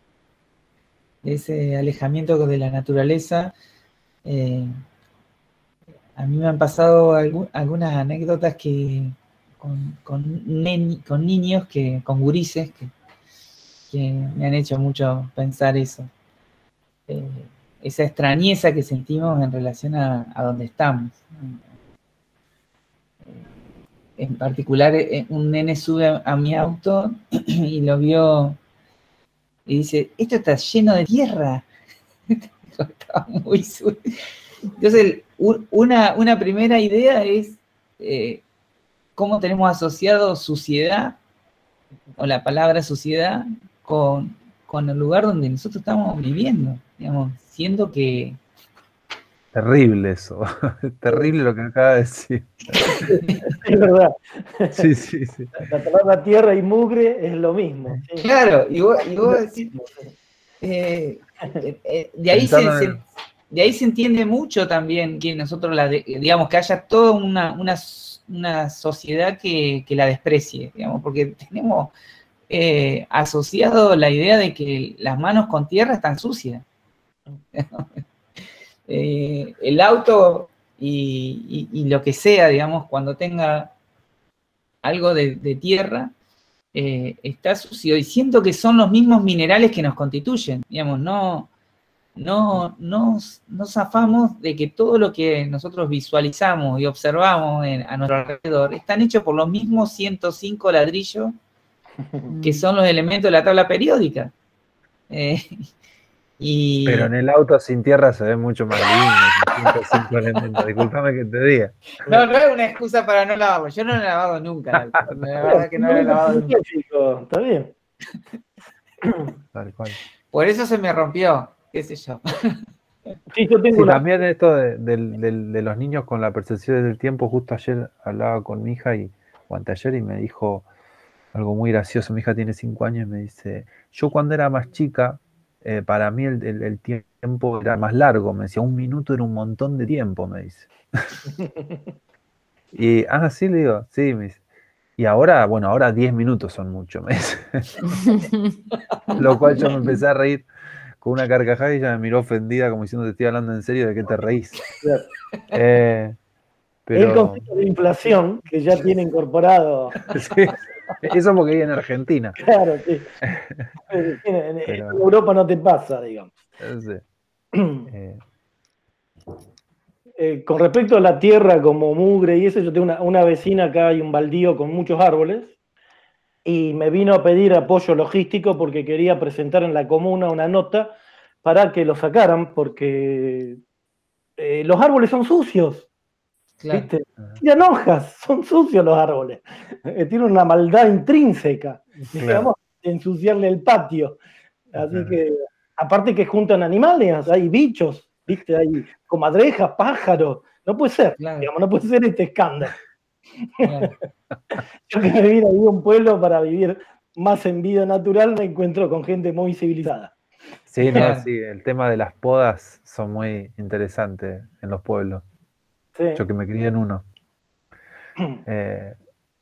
ese alejamiento de la naturaleza, eh, a mí me han pasado algu- algunas anécdotas que con, con, nen- con niños, que, con gurises, que, que me han hecho mucho pensar eso. Eh, esa extrañeza que sentimos en relación a, a donde estamos. En particular, eh, un nene sube a, a mi auto y lo vio y dice, esto está lleno de tierra. Estaba muy sucio. Entonces, u- una, una primera idea es eh, cómo tenemos asociado suciedad, o la palabra suciedad, con, con el lugar donde nosotros estamos viviendo, digamos, siendo que... Terrible eso, terrible lo que acaba de decir. Es verdad. Sí, sí, sí. La palabra tierra y mugre es lo mismo. Sí. Claro, y vos, y vos decís, eh, eh, eh, de, ahí se, Pensando en se- el- de ahí se entiende mucho también que nosotros, la de- digamos, que haya toda una, una, una sociedad que, que la desprecie, digamos, porque tenemos eh, asociado la idea de que las manos con tierra están sucias. Eh, el auto y, y- y lo que sea, digamos, cuando tenga algo de, de tierra, eh, está sucio. Y siento que son los mismos minerales que nos constituyen, digamos, no, no, no, no zafamos de que todo lo que nosotros visualizamos y observamos en- a nuestro alrededor están hechos por los mismos ciento cinco ladrillos que son los elementos de la tabla periódica. Eh, y Pero en el auto sin tierra se ve mucho más lindo. que ciento cinco elementos. Disculpame que te diga. no, no es una excusa para no lavarlo. Yo no lo he lavado nunca el auto. La verdad que no lo he lavado nunca. Científico, está bien. Tal cual. Por eso se me rompió, qué sé yo. Sí, yo tengo Sí, una. también esto de, del- del- de los niños con la percepción del tiempo, justo ayer hablaba con mi hija y, o anteayer y me dijo algo muy gracioso. Mi hija tiene cinco años y me dice, yo cuando era más chica, eh, para mí el, el- el tiempo era más largo. Me decía, un minuto era un montón de tiempo, me dice. Y, ah, sí, le digo, sí, me dice. Y ahora, bueno, ahora diez minutos son mucho, me dice. Lo cual yo me empecé a reír con una carcajada y ella me miró ofendida como diciendo, te estoy hablando en serio, ¿de qué te reís? Eh, El pero concepto de inflación que ya tiene incorporado. sí, eso porque vive en Argentina. Claro, sí. En, en- en Pero, Europa no te pasa, digamos. no sé, eh, Eh, con respecto a la tierra como mugre y eso, yo tengo una, una vecina acá, hay un baldío con muchos árboles, y me vino a pedir apoyo logístico porque quería presentar en la comuna una nota para que lo sacaran, porque eh, los árboles son sucios, Claro. ¿viste? Tiran hojas, son sucios los árboles. Eh, tienen una maldad intrínseca, digamos, de ensuciarle el patio. Así Ajá. que, aparte que juntan animales, hay bichos, ¿viste? Hay comadrejas, pájaros. No puede ser, Claro. digamos, no puede ser este escándalo. Claro. Yo que me vine a vivir a un pueblo para vivir más en vida natural, me encuentro con gente muy civilizada. Sí, no, Claro. sí, el tema de las podas son muy interesantes en los pueblos. Sí. Yo que me crié en uno. Eh,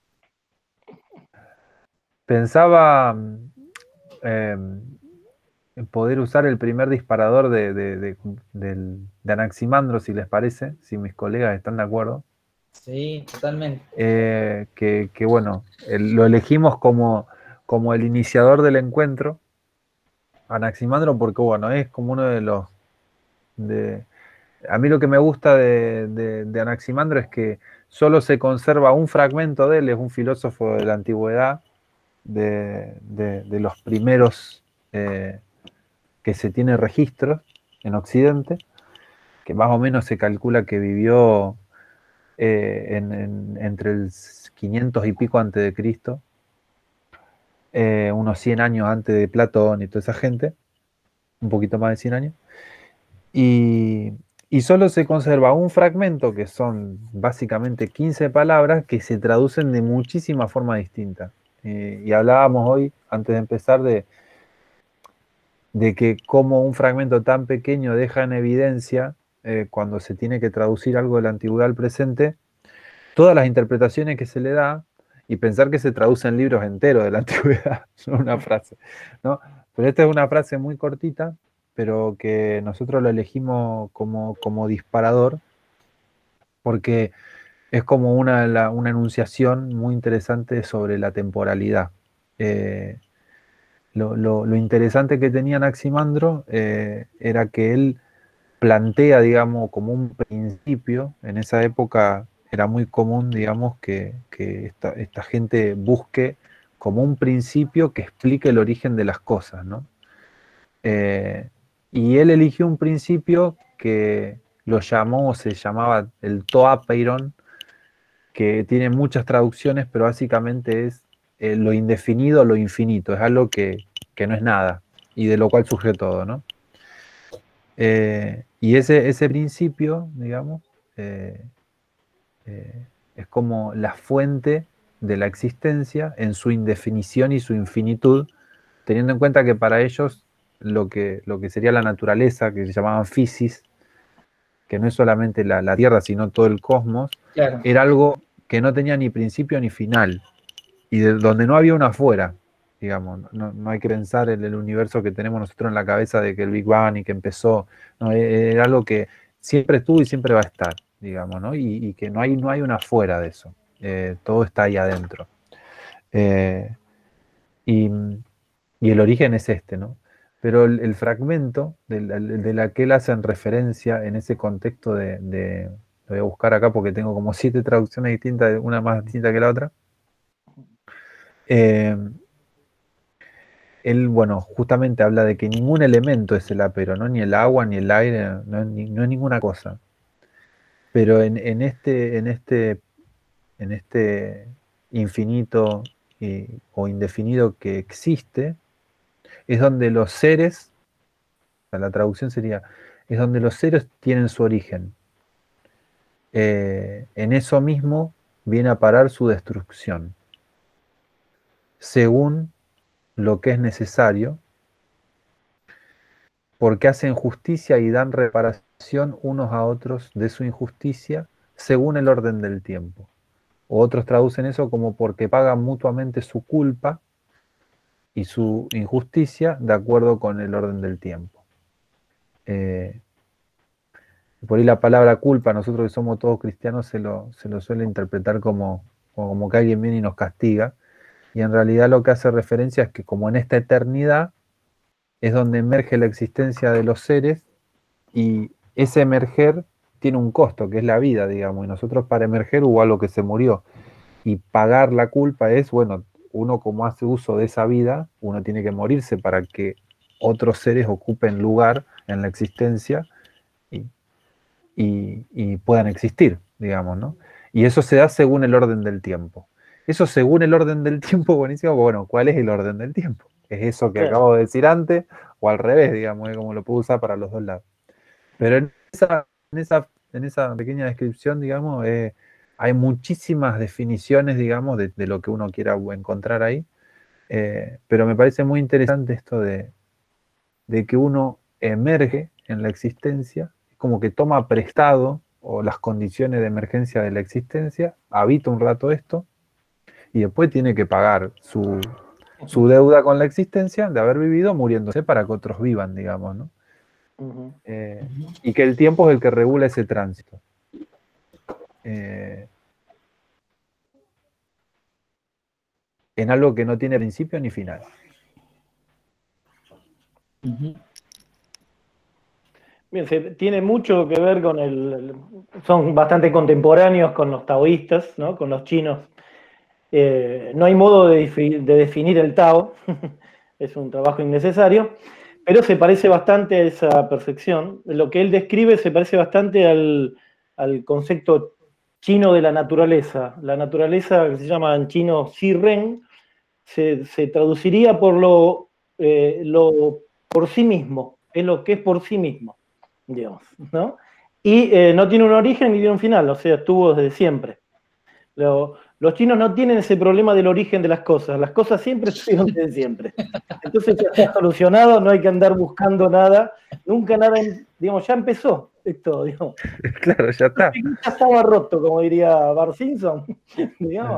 pensaba eh, en poder usar el primer disparador de, de, de, del- de Anaximandro, si les parece, si mis colegas están de acuerdo. Sí, totalmente. Eh, que, que, bueno, el- lo elegimos como, como el iniciador del encuentro, Anaximandro, porque bueno, es como uno de los... De, a mí lo que me gusta de, de, de Anaximandro es que solo se conserva un fragmento de él, es un filósofo de la antigüedad, de, de, de los primeros eh, que se tiene registros en Occidente, que más o menos se calcula que vivió eh, en, en, entre el quinientos y pico antes de Cristo, eh, unos cien años antes de Platón y toda esa gente, un poquito más de cien años, y, y solo se conserva un fragmento que son básicamente quince palabras que se traducen de muchísimas formas distintas. Eh, y hablábamos hoy, antes de empezar, de, de que como un fragmento tan pequeño deja en evidencia, eh, cuando se tiene que traducir algo de la antigüedad al presente, todas las interpretaciones que se le da y pensar que se traducen libros enteros de la antigüedad, no una frase, ¿no? Pero esta es una frase muy cortita, pero que nosotros lo elegimos como, como disparador, porque es como una, la, una enunciación muy interesante sobre la temporalidad. Eh, lo, lo, lo interesante que tenía Anaximandro eh, era que él plantea, digamos, como un principio. En esa época era muy común, digamos, que, que esta, esta gente busque como un principio que explique el origen de las cosas, ¿no? Eh, y él eligió un principio que lo llamó, o se llamaba el toapeiron, que tiene muchas traducciones, pero básicamente es eh, lo indefinido, lo infinito, es algo que, que no es nada, y de lo cual surge todo, ¿no? Eh, y ese, ese principio, digamos, eh, eh, es como la fuente de la existencia en su indefinición y su infinitud, teniendo en cuenta que para ellos lo que, lo que sería la naturaleza, que se llamaban physis, que no es solamente la, la Tierra, sino todo el cosmos, Claro. era algo que no tenía ni principio ni final, y de donde no había una afuera, digamos. No, no hay que pensar en el universo que tenemos nosotros en la cabeza de que el Big Bang y que empezó, no, era algo que siempre estuvo y siempre va a estar, digamos, ¿no? Y, y que no hay, no hay una afuera de eso, eh, todo está ahí adentro. Eh, y, y el origen es este, ¿no? Pero el, el fragmento de la, de la que él hace en referencia en ese contexto de, de, lo voy a buscar acá porque tengo como siete traducciones distintas, una más distinta que la otra. Eh, él, bueno, justamente habla de que ningún elemento es el apero, ¿no? Ni el agua, ni el aire, no, ni, no es ninguna cosa. Pero en, en, este, en, este, en este infinito y, o indefinido que existe, es donde los seres, o sea, la traducción sería, es donde los seres tienen su origen. Eh, en eso mismo viene a parar su destrucción, según lo que es necesario, porque hacen justicia y dan reparación unos a otros de su injusticia, según el orden del tiempo. O otros traducen eso como porque pagan mutuamente su culpa y su injusticia de acuerdo con el orden del tiempo. Eh, por ahí la palabra culpa, nosotros que somos todos cristianos, se lo, se lo suele interpretar como, como que alguien viene y nos castiga, y en realidad lo que hace referencia es que como en esta eternidad es donde emerge la existencia de los seres, y ese emerger tiene un costo, que es la vida, digamos, y nosotros para emerger hubo algo que se murió, y pagar la culpa es, bueno, uno como hace uso de esa vida, uno tiene que morirse para que otros seres ocupen lugar en la existencia y, y, y puedan existir, digamos, ¿no? Y eso se da según el orden del tiempo. Eso según el orden del tiempo, buenísimo, bueno, ¿cuál es el orden del tiempo? ¿Es eso que Claro. acabo de decir antes o al revés, digamos, como lo puedo usar para los dos lados? Pero en esa, en esa, en esa pequeña descripción, digamos, eh, hay muchísimas definiciones, digamos, de, de lo que uno quiera encontrar ahí, eh, pero me parece muy interesante esto de, de que uno emerge en la existencia, como que toma prestado o las condiciones de emergencia de la existencia, habita un rato esto, y después tiene que pagar su, su deuda con la existencia de haber vivido muriéndose para que otros vivan, digamos, ¿no? Uh-huh. Eh, y que el tiempo es el que regula ese tránsito. Eh, en algo que no tiene principio ni final. Uh-huh. Bien, se, tiene mucho que ver con el... Son bastante contemporáneos con los taoístas, ¿no? Con los chinos. Eh, no hay modo de, de definir el Tao, es un trabajo innecesario, pero se parece bastante a esa percepción. Lo que él describe se parece bastante al, al concepto chino de la naturaleza. La naturaleza, que se llama en chino Xi Ren, se, se traduciría por lo, eh, lo por sí mismo, es lo que es por sí mismo, digamos, ¿no? Y eh, no tiene un origen ni tiene un final, o sea, estuvo desde siempre. Lo, los chinos no tienen ese problema del origen de las cosas, las cosas siempre estuvieron desde siempre. Entonces ya está solucionado, no hay que andar buscando nada, nunca nada, digamos, ya empezó esto, digamos. Claro, ya está. Ya estaba roto, como diría Bart Simpson, digamos.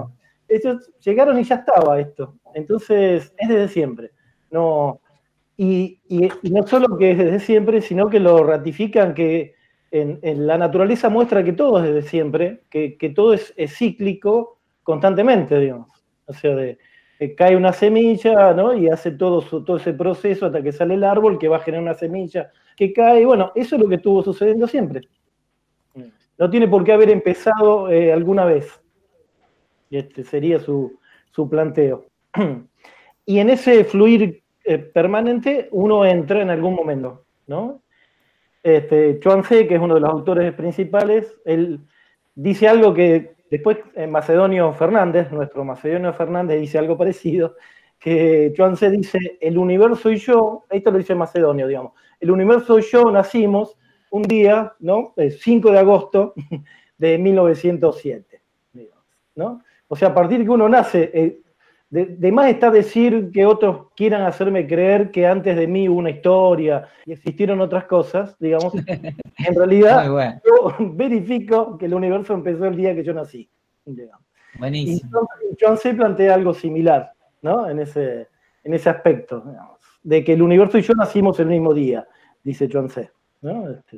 ellos llegaron y ya estaba esto. Entonces, es desde siempre. No, y, y, y no solo que es desde siempre, sino que lo ratifican, que en, en la naturaleza muestra que todo es desde siempre, que, que todo es, es cíclico constantemente, digamos. O sea, de, de cae una semilla, ¿no? Y hace todo, su, todo ese proceso hasta que sale el árbol, que va a generar una semilla, que cae. Bueno, eso es lo que estuvo sucediendo siempre. No tiene por qué haber empezado eh, alguna vez. Este sería su, su planteo. Y en ese fluir eh, permanente uno entra en algún momento, ¿no? Este, Chuang-Tzu, que es uno de los autores principales, él dice algo que después eh, Macedonio Fernández, nuestro Macedonio Fernández, dice algo parecido, que Chuang-Tzu dice, el universo y yo, esto lo dice Macedonio, digamos, el universo y yo nacimos un día, ¿no? El cinco de agosto de mil novecientos siete, digamos, ¿no? O sea, a partir de que uno nace, eh, de, de más está decir que otros quieran hacerme creer que antes de mí hubo una historia y existieron otras cosas, digamos. En realidad, bueno. yo verifico que el universo empezó el día que yo nací, digamos. Buenísimo. Y Chuang-Tzu plantea algo similar, ¿no? En ese, en ese aspecto, digamos, de que el universo y yo nacimos el mismo día, dice Chuang-Tzu, ¿no? Este,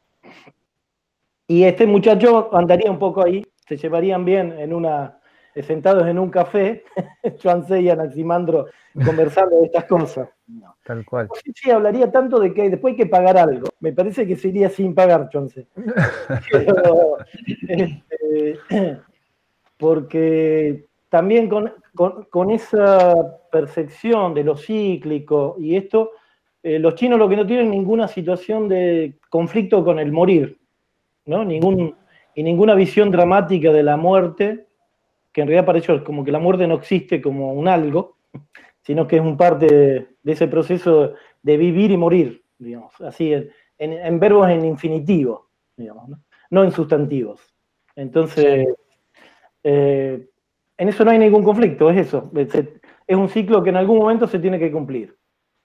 y este muchacho andaría un poco ahí, se llevarían bien en una, sentados en un café, Chuang-Tzu y Anaximandro conversando de estas cosas. No. Tal cual. No sé si hablaría tanto de que después hay que pagar algo. Me parece que sería sin pagar, Chuang-Tzu. Pero, este, porque también con, con, con esa percepción de lo cíclico y esto, eh, los chinos lo que no tienen ninguna situación de conflicto con el morir, ¿no? Ningún, y ninguna visión dramática de la muerte, que en realidad para ellos como que la muerte no existe como un algo, sino que es un parte de, de ese proceso de vivir y morir, digamos, así, en, en verbos en infinitivo, digamos, ¿no? No en sustantivos. Entonces, eh, en eso no hay ningún conflicto, es eso, es, es un ciclo que en algún momento se tiene que cumplir.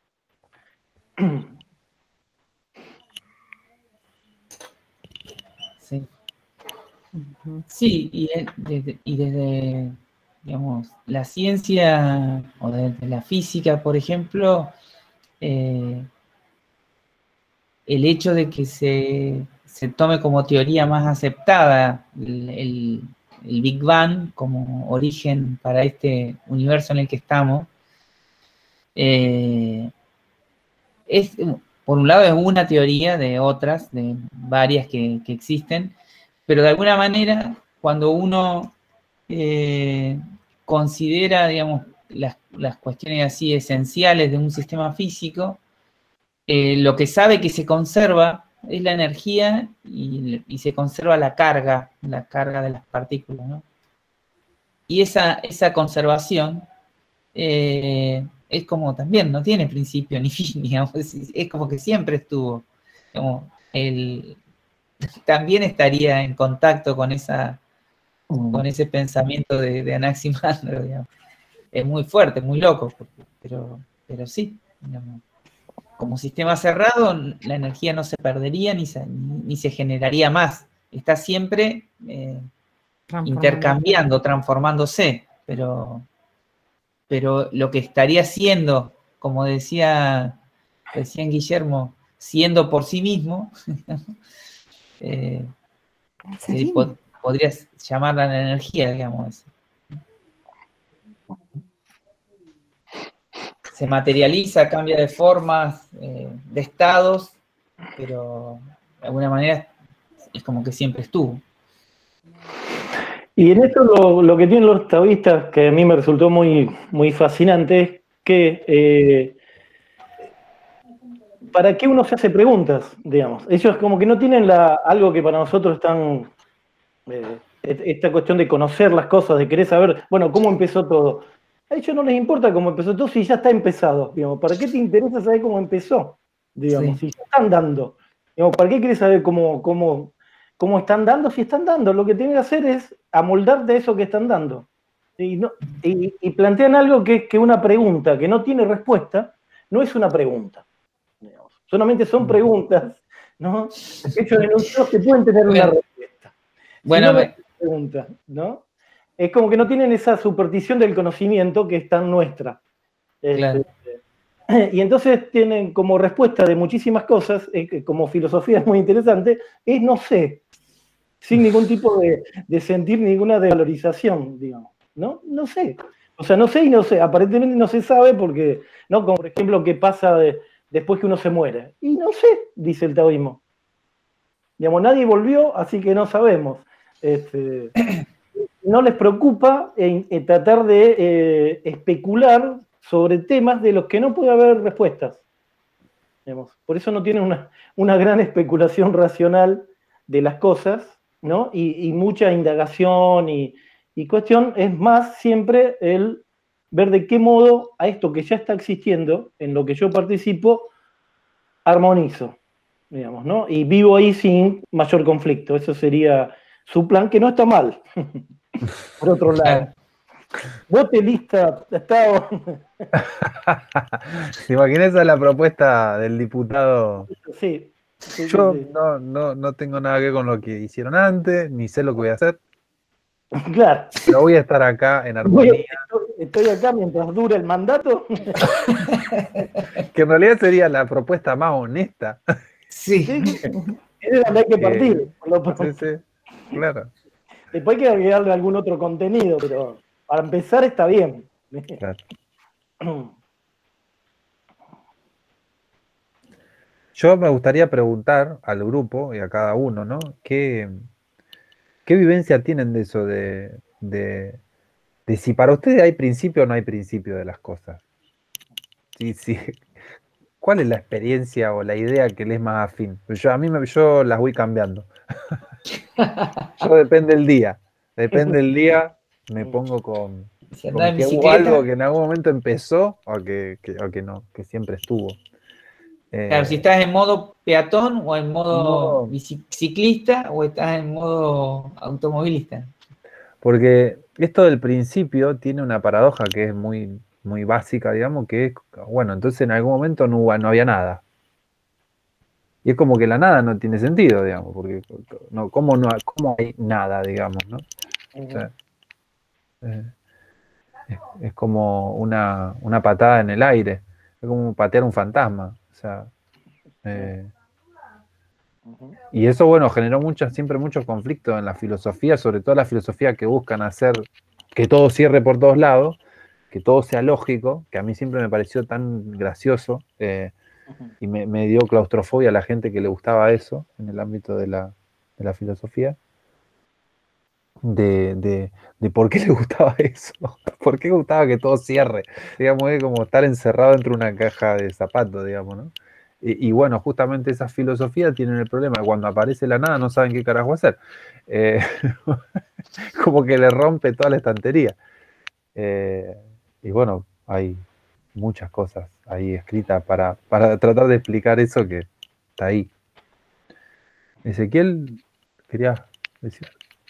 Sí. Sí, y desde, y desde, digamos, la ciencia o desde la física, por ejemplo, eh, el hecho de que se, se tome como teoría más aceptada el, el, el Big Bang como origen para este universo en el que estamos, eh, es, por un lado, es una teoría de otras, de varias que, que existen, pero de alguna manera, cuando uno eh, considera, digamos, las, las cuestiones así esenciales de un sistema físico, eh, lo que sabe que se conserva es la energía y, y se conserva la carga, la carga de las partículas, ¿no? Y esa, esa conservación eh, es como también, no tiene principio ni fin, digamos, es, es como que siempre estuvo, digamos, el... también estaría en contacto con esa con ese pensamiento de, de Anaximandro, digamos. Es muy fuerte, muy loco, pero, pero sí, digamos, como sistema cerrado, la energía no se perdería ni se, ni se generaría más. Está siempre eh, intercambiando, transformándose, pero, pero lo que estaría siendo, como decía, decía Guillermo, siendo por sí mismo, eh, se pod, podrías llamarla la energía, digamos. Se materializa, cambia de formas, eh, de estados, pero de alguna manera es como que siempre estuvo. Y en esto lo, lo que tienen los taoístas, que a mí me resultó muy, muy fascinante, es que eh, ¿para qué uno se hace preguntas, digamos? Ellos como que no tienen la, algo que para nosotros es tan... Eh, esta cuestión de conocer las cosas, de querer saber, bueno, cómo empezó todo. A ellos no les importa cómo empezó todo si ya está empezado, digamos. ¿Para qué te interesa saber cómo empezó? Digamos, sí. Si ya están dando. Digamos, ¿para qué quieres saber cómo, cómo, cómo están dando? Si están dando, lo que tienen que hacer es amoldarte a eso que están dando. Y, no, y, y plantean algo que es que una pregunta que no tiene respuesta no es una pregunta. Digamos. Solamente son preguntas, ¿no? Hechos enunciados que pueden tener una respuesta. Bueno, si no, me... pregunta, ¿no? es como que no tienen esa superstición del conocimiento que es tan nuestra. Claro. Este, y entonces tienen como respuesta de muchísimas cosas, eh, como filosofía es muy interesante, es no sé, sin ningún tipo de, de sentir ninguna desvalorización, digamos, ¿no? No sé. O sea, no sé y no sé. Aparentemente no se sabe porque, ¿no? Como por ejemplo, qué pasa de, después que uno se muere. Y no sé, dice el taoísmo. Digamos, nadie volvió, así que no sabemos. Este, no les preocupa en, en tratar de eh, especular sobre temas de los que no puede haber respuestas. Digamos. Por eso no tienen una, una gran especulación racional de las cosas, ¿no? Y, y mucha indagación y, y cuestión, es más siempre el ver de qué modo a esto que ya está existiendo, en lo que yo participo, armonizo, digamos, ¿no? Y vivo ahí sin mayor conflicto. Eso sería su plan, que no está mal. Por otro lado. Vote lista, Estado. ¿Se imagina esa es la propuesta del diputado? Sí. sí Yo sí, sí. no, no, no tengo nada que ver con lo que hicieron antes, ni sé lo que voy a hacer, Claro. pero voy a estar acá en Voy- armonía, estoy, estoy acá mientras dure el mandato. que en realidad sería la propuesta más honesta. Sí. Sí, es de donde hay que partir. por lo pronto. Sí, sí, claro. Después hay que agregarle algún otro contenido, pero para empezar está bien. Claro. Yo me gustaría preguntar al grupo y a cada uno, ¿no? ¿Qué, qué vivencia tienen de eso, de, de, de si para ustedes hay principio o no hay principio de las cosas? Sí, sí. ¿Cuál es la experiencia o la idea que les es más afín? Yo, a mí me, yo las voy cambiando. Yo depende del día. Depende del día, me pongo con, Si con andás en que hubo bicicleta, algo que en algún momento empezó o que, que- o que no, que siempre estuvo. claro, si Eh, estás en modo peatón o en modo modo- bici- ciclista o estás en modo automovilista. Porque esto del principio tiene una paradoja que es muy, muy básica, digamos, que es, bueno, entonces en algún momento no, hubo- no había nada. Y es como que la nada no tiene sentido, digamos, porque no, ¿cómo, no, cómo hay nada, digamos, ¿no? O sea, eh, es, es como una, una patada en el aire, es como patear un fantasma. O sea, eh, y eso, bueno, generó muchas, siempre muchos conflictos en la filosofía, sobre todo la filosofía que buscan hacer que todo cierre por todos lados, que todo sea lógico, que a mí siempre me pareció tan gracioso, eh, y me, me dio claustrofobia a la gente que le gustaba eso en el ámbito de la, de la filosofía, de, de, de por qué le gustaba eso, por qué gustaba que todo cierre, digamos, es como estar encerrado dentro de una caja de zapatos, digamos, ¿no? Y, y bueno, justamente esas filosofías tienen el problema, cuando aparece la nada no saben qué carajo hacer, eh, como que le rompe toda la estantería. Eh, y bueno, hay muchas cosas ahí escritas para, para tratar de explicar eso que está ahí. Ezequiel, quería decir.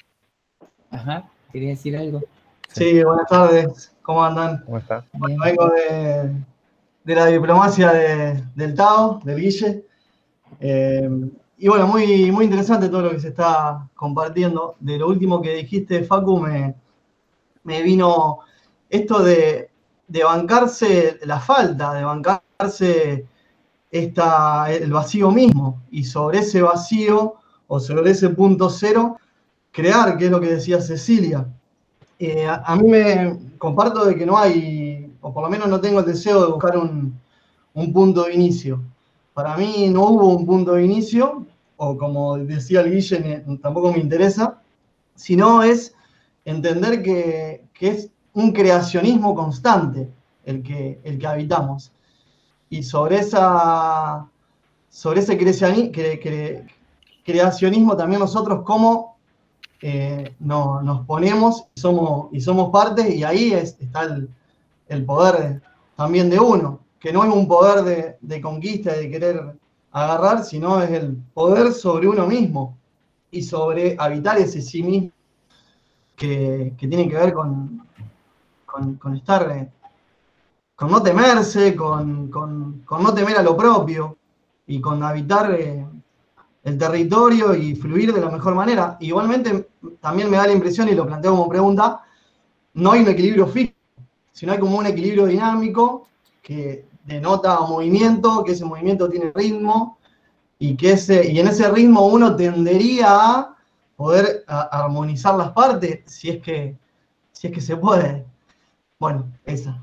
Ajá, ¿quería decir algo? Sí, buenas tardes, ¿cómo andan? ¿Cómo está? Bien. Vengo de, de la diplomacia de- del Tao, del Guille. Eh, y bueno, muy, muy interesante todo lo que se está compartiendo. De lo último que dijiste, Facu, me, me vino esto de, de bancarse la falta, de bancarse esta, el vacío mismo. Y sobre ese vacío, o sobre ese punto cero, crear, que es lo que decía Cecilia. Eh, a, a mí me comparto de que no hay, o por lo menos no tengo el deseo de buscar un, un punto de inicio. Para mí no hubo un punto de inicio, o como decía el Guille, tampoco me interesa, sino es entender que, que es un creacionismo constante el que, el que habitamos. Y sobre, esa, sobre ese creacioni- cre- cre- creacionismo también nosotros como eh, no, nos ponemos y somos, y somos parte, y ahí es, está el, el poder también de uno, que no es un poder de, de conquista y de querer agarrar, sino es el poder sobre uno mismo y sobre habitar ese sí mismo que, que tiene que ver con, con, con estar, eh, con no temerse, con, con, con no temer a lo propio y con habitar eh, el territorio y fluir de la mejor manera. Igualmente, también me da la impresión, y lo planteo como pregunta, no hay un equilibrio fijo, sino hay como un equilibrio dinámico que denota movimiento, que ese movimiento tiene ritmo, y, que ese, y en ese ritmo uno tendería a poder a, armonizar las partes, si es que, si es que se puede. Bueno, esa.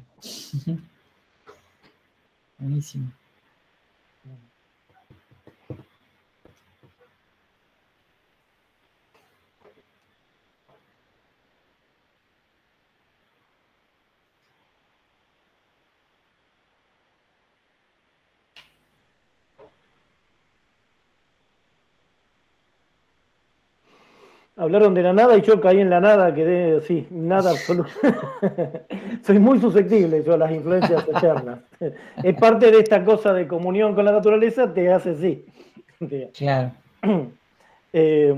Buenísimo. Hablaron de la nada y yo caí en la nada, quedé así, nada absoluto. Soy muy susceptible yo a las influencias externas. Es parte de esta cosa de comunión con la naturaleza, te hace así. Claro. Eh,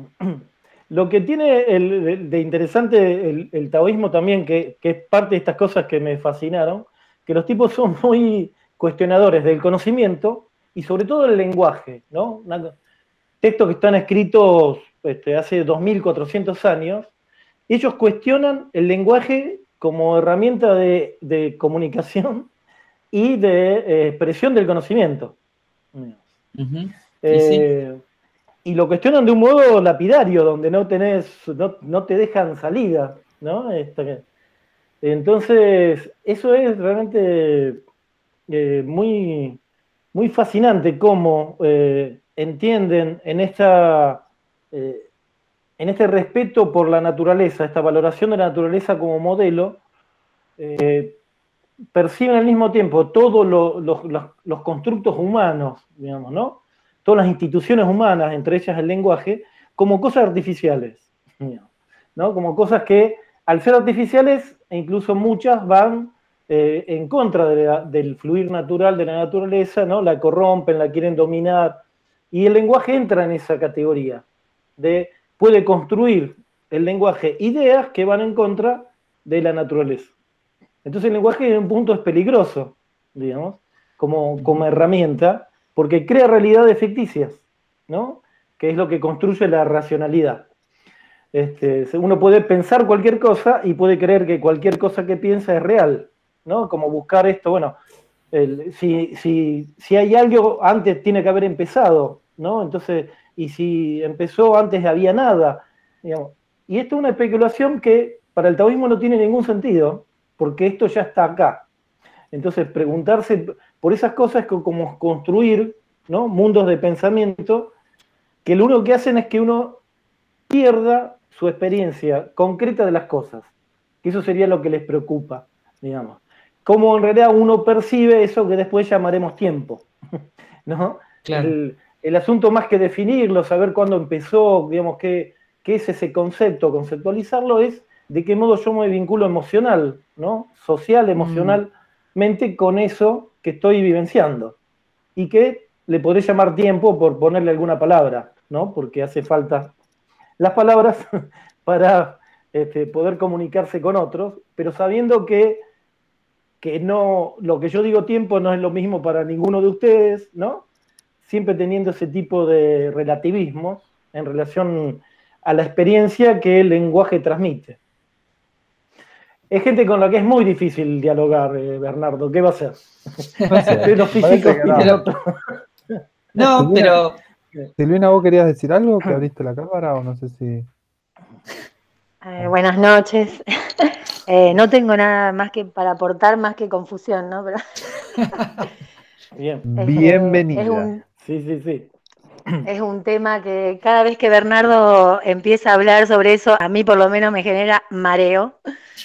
lo que tiene el, de, de interesante el, el taoísmo también, que, que es parte de estas cosas que me fascinaron, que los tipos son muy cuestionadores del conocimiento y sobre todo del lenguaje, ¿no? Una, textos que están escritos este, hace dos mil cuatrocientos años, ellos cuestionan el lenguaje como herramienta de, de comunicación y de eh, expresión del conocimiento. Uh-huh. Eh, sí. Y lo cuestionan de un modo lapidario, donde no tenés, no, no te dejan salida, ¿no? Este, entonces, eso es realmente eh, muy, muy fascinante cómo eh, entienden en, esta, eh, en este respeto por la naturaleza, esta valoración de la naturaleza como modelo, eh, perciben al mismo tiempo todos lo, lo, los, los constructos humanos, digamos, ¿no? Todas las instituciones humanas, entre ellas el lenguaje, como cosas artificiales, ¿no? Como cosas que, al ser artificiales, e incluso muchas van eh, en contra de la, del fluir natural de la naturaleza, ¿no? La corrompen, la quieren dominar, y el lenguaje entra en esa categoría, de puede construir el lenguaje ideas que van en contra de la naturaleza. Entonces el lenguaje en un punto es peligroso, digamos, como, como herramienta, porque crea realidades ficticias, ¿no? Que es lo que construye la racionalidad. Este, uno puede pensar cualquier cosa y puede creer que cualquier cosa que piensa es real, ¿no? Como buscar esto, bueno, el, si, si, si hay algo, antes tiene que haber empezado, ¿no? Entonces, y si empezó antes había nada, digamos. Y esto es una especulación que para el taoísmo no tiene ningún sentido, porque esto ya está acá. Entonces, preguntarse por esas cosas es como construir, ¿no? Mundos de pensamiento que lo único que hacen es que uno pierda su experiencia concreta de las cosas, que eso sería lo que les preocupa, digamos. Cómo en realidad uno percibe eso que después llamaremos tiempo, ¿no? Claro. El, el asunto más que definirlo, saber cuándo empezó, digamos, qué, qué es ese concepto, conceptualizarlo, es de qué modo yo me vinculo emocional, ¿no? Social, emocionalmente, mm. con eso que estoy vivenciando. Y que le podré llamar tiempo por ponerle alguna palabra, ¿no? Porque hace falta las palabras para este, poder comunicarse con otros, pero sabiendo que, que no, lo que yo digo tiempo no es lo mismo para ninguno de ustedes, ¿no? Siempre teniendo ese tipo de relativismo en relación a la experiencia que el lenguaje transmite. Es gente con la que es muy difícil dialogar, eh, Bernardo. ¿Qué va a hacer? No sé, los físicos no. tienen otro. No, pero... Silvina, ¿vos querías decir algo? ¿Que abriste la cámara o no sé si...? Eh, buenas noches. eh, no tengo nada más que para aportar, más que confusión, ¿no? Pero... Bien. Bienvenida. Es un... Sí, sí, sí. Es un tema que cada vez que Bernardo empieza a hablar sobre eso, a mí por lo menos me genera mareo.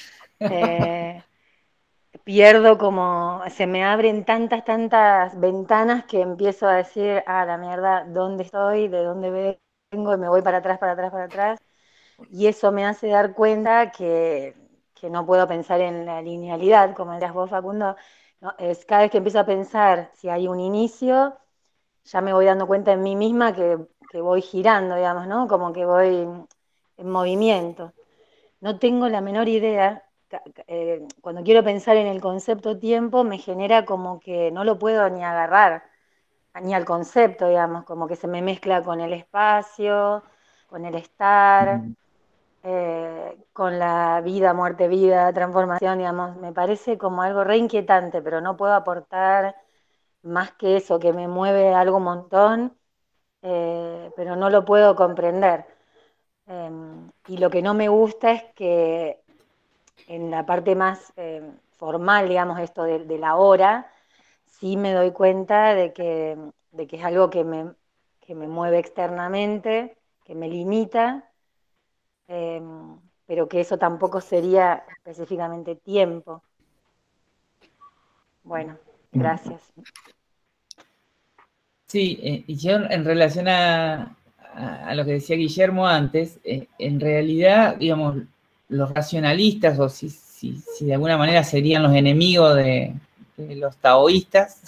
Eh, pierdo como, se me abren tantas, tantas ventanas que empiezo a decir, ah, la mierda, ¿dónde estoy? ¿De dónde vengo? Y me voy para atrás, para atrás, para atrás. Y eso me hace dar cuenta que, que no puedo pensar en la linealidad, como decías vos, Facundo. No, es cada vez que empiezo a pensar si hay un inicio, ya me voy dando cuenta en mí misma que, que voy girando, digamos, ¿no? Como que voy en movimiento. No tengo la menor idea. Eh, cuando quiero pensar en el concepto tiempo, me genera como que no lo puedo ni agarrar, ni al concepto, digamos, como que se me mezcla con el espacio, con el estar. eh, con la vida, muerte, vida, transformación, digamos, me parece como algo re inquietante, pero no puedo aportar más que eso, que me mueve algo un montón, eh, pero no lo puedo comprender. Eh, y lo que no me gusta es que en la parte más eh, formal, digamos, esto de, de la hora, sí me doy cuenta de que, de que es algo que me, que me mueve externamente, que me limita, eh, pero que eso tampoco sería específicamente tiempo. Bueno, gracias. Sí, eh, y yo en relación a, a- a lo que decía Guillermo antes, eh, en realidad, digamos, los racionalistas, o si, si- si de alguna manera serían los enemigos de, de los taoístas,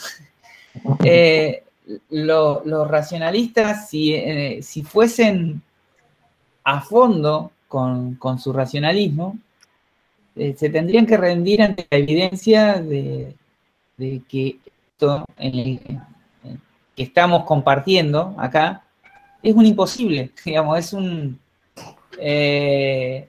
eh, lo- los racionalistas, si, eh, si fuesen a fondo con, con su racionalismo, eh, se tendrían que rendir ante la evidencia de, de que esto en el- en- que estamos compartiendo acá es un imposible, digamos, es un, eh,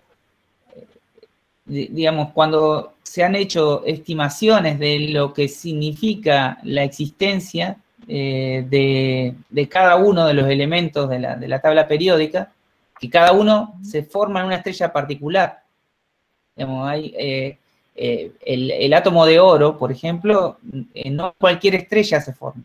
di- digamos, cuando se han hecho estimaciones de lo que significa la existencia eh, de, de cada uno de los elementos de la, de la tabla periódica, que cada uno se forma en una estrella particular. Digamos, hay, eh, eh, el, el átomo de oro, por ejemplo, eh, no cualquier estrella se forma.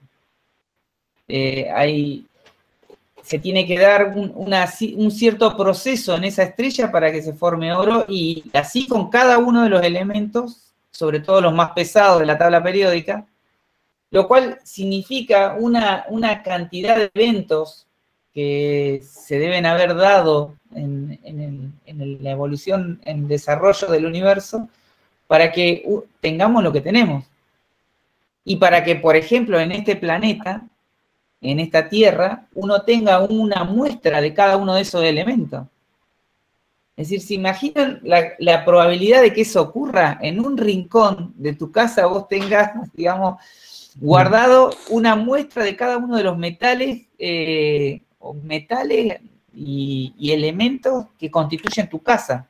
Eh, hay, se tiene que dar un, una, un cierto proceso en esa estrella para que se forme oro, y así con cada uno de los elementos, sobre todo los más pesados de la tabla periódica, lo cual significa una, una cantidad de eventos que se deben haber dado en, en, el, en el, la evolución, en el desarrollo del universo, para que uh, tengamos lo que tenemos. Y para que, por ejemplo, en este planeta, en esta Tierra, uno tenga una muestra de cada uno de esos elementos. Es decir, ¿se imaginan la, la probabilidad de que eso ocurra? En un rincón de tu casa vos tengas, digamos, guardado una muestra de cada uno de los metales, eh, o metales y, y elementos que constituyen tu casa.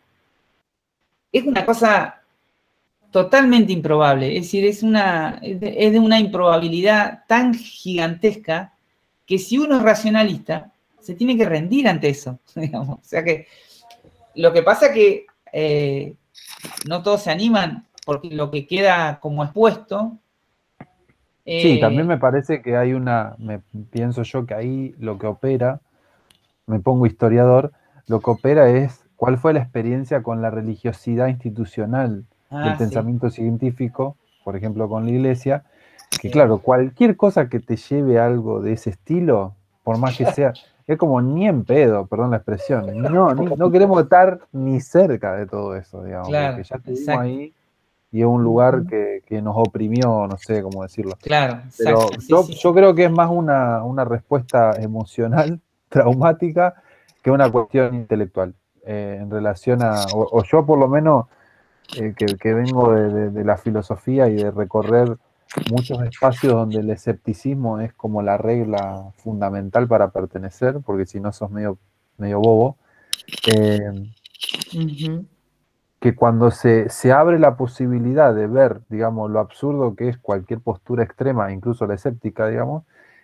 Es una cosa totalmente improbable, es decir, es, una, es, de, es de una improbabilidad tan gigantesca que si uno es racionalista, se tiene que rendir ante eso, digamos. O sea que lo que pasa es que eh, no todos se animan, porque lo que queda como expuesto... Eh, sí, también me parece que hay una, me pienso yo que ahí lo que opera, me pongo historiador, lo que opera es cuál fue la experiencia con la religiosidad institucional ah, del sí. pensamiento científico, por ejemplo con la iglesia, que claro, cualquier cosa que te lleve a algo de ese estilo, por más que sea, es como ni en pedo, perdón la expresión, no, ni, no queremos estar ni cerca de todo eso, digamos, claro, porque ya estuvimos exacto. ahí y es un lugar que, que nos oprimió, no sé cómo decirlo. Claro, pero exacto, sí, yo, sí. yo creo que es más una, una respuesta emocional, traumática, que una cuestión intelectual, eh, en relación a, o, o yo por lo menos, eh, que, que vengo de, de, de la filosofía y de recorrer muchos espacios donde el escepticismo es como la regla fundamental para pertenecer, porque si no sos medio, medio bobo, eh, uh-huh. que cuando se, se abre la posibilidad de ver, digamos, lo absurdo que es cualquier postura extrema, incluso la escéptica, digamos,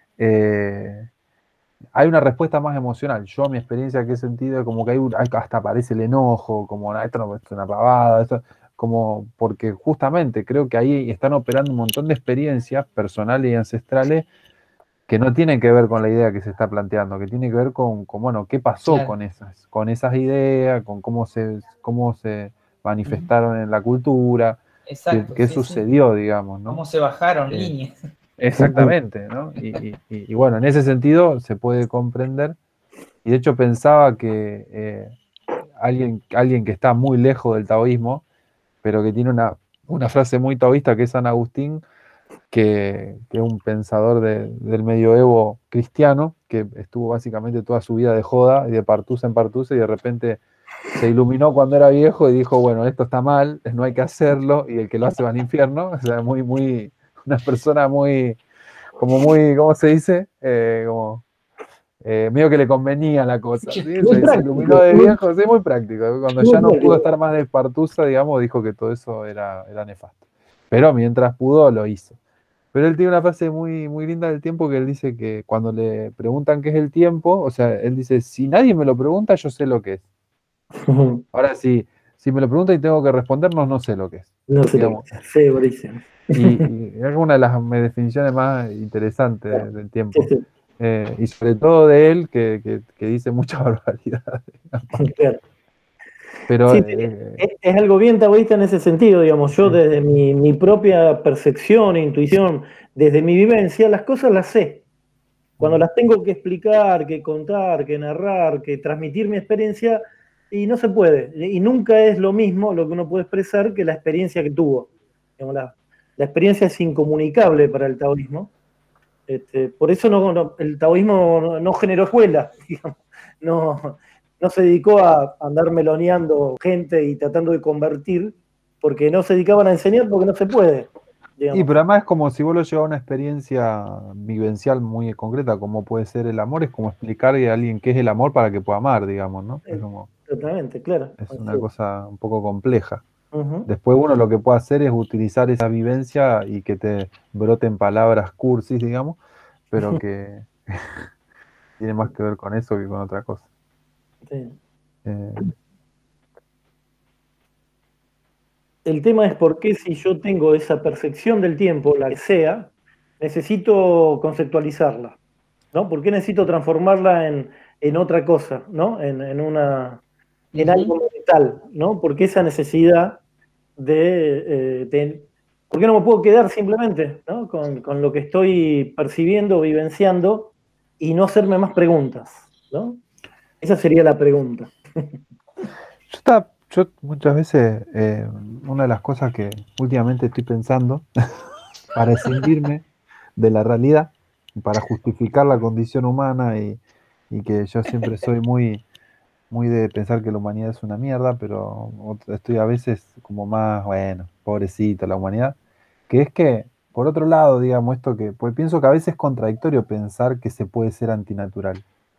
eh, hay una respuesta más emocional. Yo, mi experiencia que he sentido, es como que hay, hasta aparece el enojo, como, no, esto no es una pavada, esto, como, porque justamente creo que ahí están operando un montón de experiencias personales y ancestrales que no tienen que ver con la idea que se está planteando, que tiene que ver con, con bueno, qué pasó claro. con esas, con esas ideas, con cómo se, cómo se manifestaron uh-huh. en la cultura, Exacto, qué, qué sí, sucedió, sí. digamos, ¿no? Cómo se bajaron eh, líneas. Exactamente, ¿no? Y, y, y, y bueno, en ese sentido se puede comprender, y de hecho pensaba que eh, alguien, alguien que está muy lejos del taoísmo, pero que tiene una, una frase muy taoísta, que es San Agustín, que, que es un pensador de, del medioevo cristiano, que estuvo básicamente toda su vida de joda y de partusa en partusa, y de repente se iluminó cuando era viejo y dijo, bueno, esto está mal, no hay que hacerlo, y el que lo hace va al infierno. O sea, muy, muy, una persona muy, como muy, ¿cómo se dice? Eh, como eh, medio que le convenía la cosa, ¿sí? Muy Se, se práctico, iluminó de muy, viejo, sí, muy práctico. Cuando muy ya no pudo práctico. estar más de espartusa, digamos, dijo que todo eso era, era nefasto. Pero mientras pudo, lo hizo. Pero él tiene una frase muy, muy linda del tiempo que él dice que cuando le preguntan qué es el tiempo, o sea, él dice, si nadie me lo pregunta, yo sé lo que es. Ahora, si, si me lo preguntan y tengo que respondernos, no sé lo que es. No sé lo Digamos. que es. Sí, buenísimo. Y, y es una de las definiciones más interesantes de- del Sí, tiempo. sí, Eh, y sobre todo de él, que, que, que dice mucha barbaridad. claro. Pero Sí, sí, eh, es, es algo bien taoísta en ese sentido, digamos. Yo sí. desde mi, mi propia percepción, intuición, desde mi vivencia, las cosas las sé. Cuando las tengo que explicar, que contar, que narrar, que transmitir mi experiencia, y no se puede. Y nunca es lo mismo lo que uno puede expresar que la experiencia que tuvo. Digamos, la, la experiencia es incomunicable para el taoísmo. Este, por eso no, no- el taoísmo no, no generó escuela, digamos. No, no se dedicó a andar meloneando gente y tratando de convertir, porque no se dedicaban a enseñar porque no se puede, Y digamos. pero además es como si vos lo llevas a una experiencia vivencial muy concreta, como puede ser el amor, es como explicarle a alguien qué es el amor para que pueda amar, digamos, ¿no? Es como, Exactamente, claro. es Así una es. cosa un poco compleja. Ujú. Después uno lo que puede hacer es utilizar esa vivencia y que te broten palabras cursis, digamos, pero que tiene más que ver con eso que con otra cosa. Sí. Eh, El tema es por qué si yo tengo esa percepción del tiempo, la que sea, necesito conceptualizarla, ¿no? ¿Por qué necesito transformarla en, en otra cosa, ¿no? En, en una, en algo Ujú. mental, ¿no? ¿Por qué esa necesidad de, eh, de- ¿por qué no me puedo quedar simplemente, ¿no? con, con lo que estoy percibiendo, vivenciando y no hacerme más preguntas, ¿no? Esa sería la pregunta. yo, está, yo muchas veces, eh, una de las cosas que últimamente estoy pensando para escindirme de la realidad, para justificar la condición humana y, y que yo siempre soy muy, muy de pensar que la humanidad es una mierda, pero estoy a veces como más, bueno, pobrecita la humanidad, que es que, por otro lado, digamos esto que, pues pienso que a veces es contradictorio pensar que se puede ser antinatural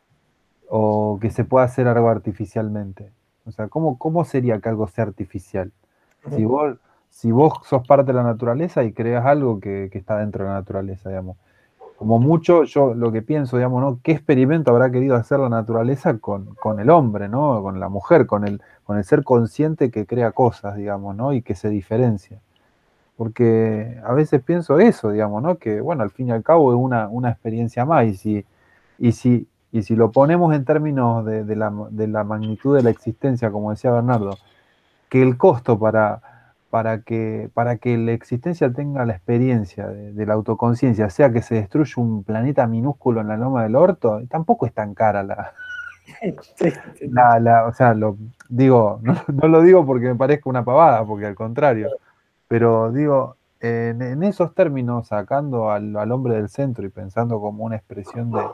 o que se puede hacer algo artificialmente. O sea, ¿cómo, cómo sería que algo sea artificial? Si vos, si vos sos parte de la naturaleza y creas algo que, que está dentro de la naturaleza, digamos. Como mucho, yo lo que pienso, digamos, ¿no? ¿Qué experimento habrá querido hacer la naturaleza con, con el hombre, ¿no? Con la mujer, con el, con el ser consciente que crea cosas, digamos, ¿no? Y que se diferencia. Porque a veces pienso eso, digamos, ¿no? Que, bueno, al fin y al cabo es una, una experiencia más. Y si, y si, y si lo ponemos en términos de, de la, de la magnitud de la existencia, como decía Bernardo, que el costo para, para, que, para que la existencia tenga la experiencia de, de la autoconciencia, sea que se destruye un planeta minúsculo en la loma del orto, tampoco es tan cara la, Sí, sí, la, la o sea, lo digo, no, no lo digo porque me parezca una pavada, porque al contrario, pero digo, en, en esos términos, sacando al, al hombre del centro y pensando como una expresión de,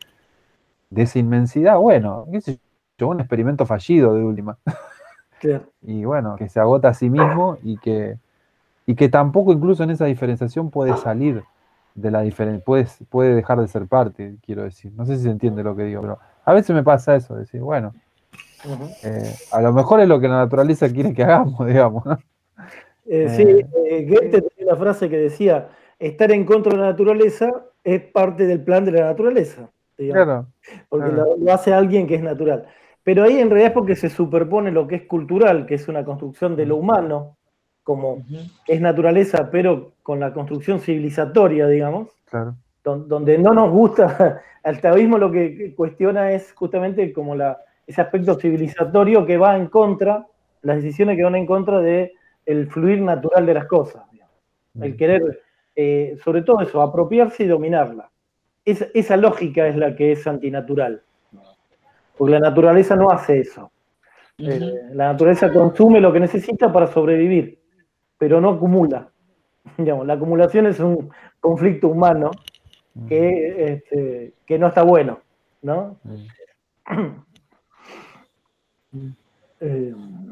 de esa inmensidad, bueno, qué sé yo, un experimento fallido de última. claro. Y bueno, que se agota a sí mismo y que, y que tampoco incluso en esa diferenciación puede salir de la diferencia, puede, puede dejar de ser parte, quiero decir. No sé si se entiende lo que digo, pero a veces me pasa eso, decir, bueno, Ujú. eh, a lo mejor es lo que la naturaleza quiere que hagamos, digamos, ¿no? Eh, sí, Eh, eh, Goethe tenía una frase que decía, estar en contra de la naturaleza es parte del plan de la naturaleza, digamos, claro, porque claro. lo, lo hace alguien que es natural. Pero ahí en realidad es porque se superpone lo que es cultural, que es una construcción de lo humano, como Ujú. es naturaleza, pero con la construcción civilizatoria, digamos, Claro. don- donde no nos gusta, al taoísmo lo que cuestiona es justamente como la, ese aspecto civilizatorio que va en contra, las decisiones que van en contra de el fluir natural de las cosas, digamos. El querer, eh, sobre todo eso, apropiarse y dominarla. Es- esa lógica es la que es antinatural, porque la naturaleza no hace eso. Eh, Ujú. la naturaleza consume lo que necesita para sobrevivir, pero no acumula. Digamos, la acumulación es un conflicto humano que, este, que no está bueno, ¿no? Eh,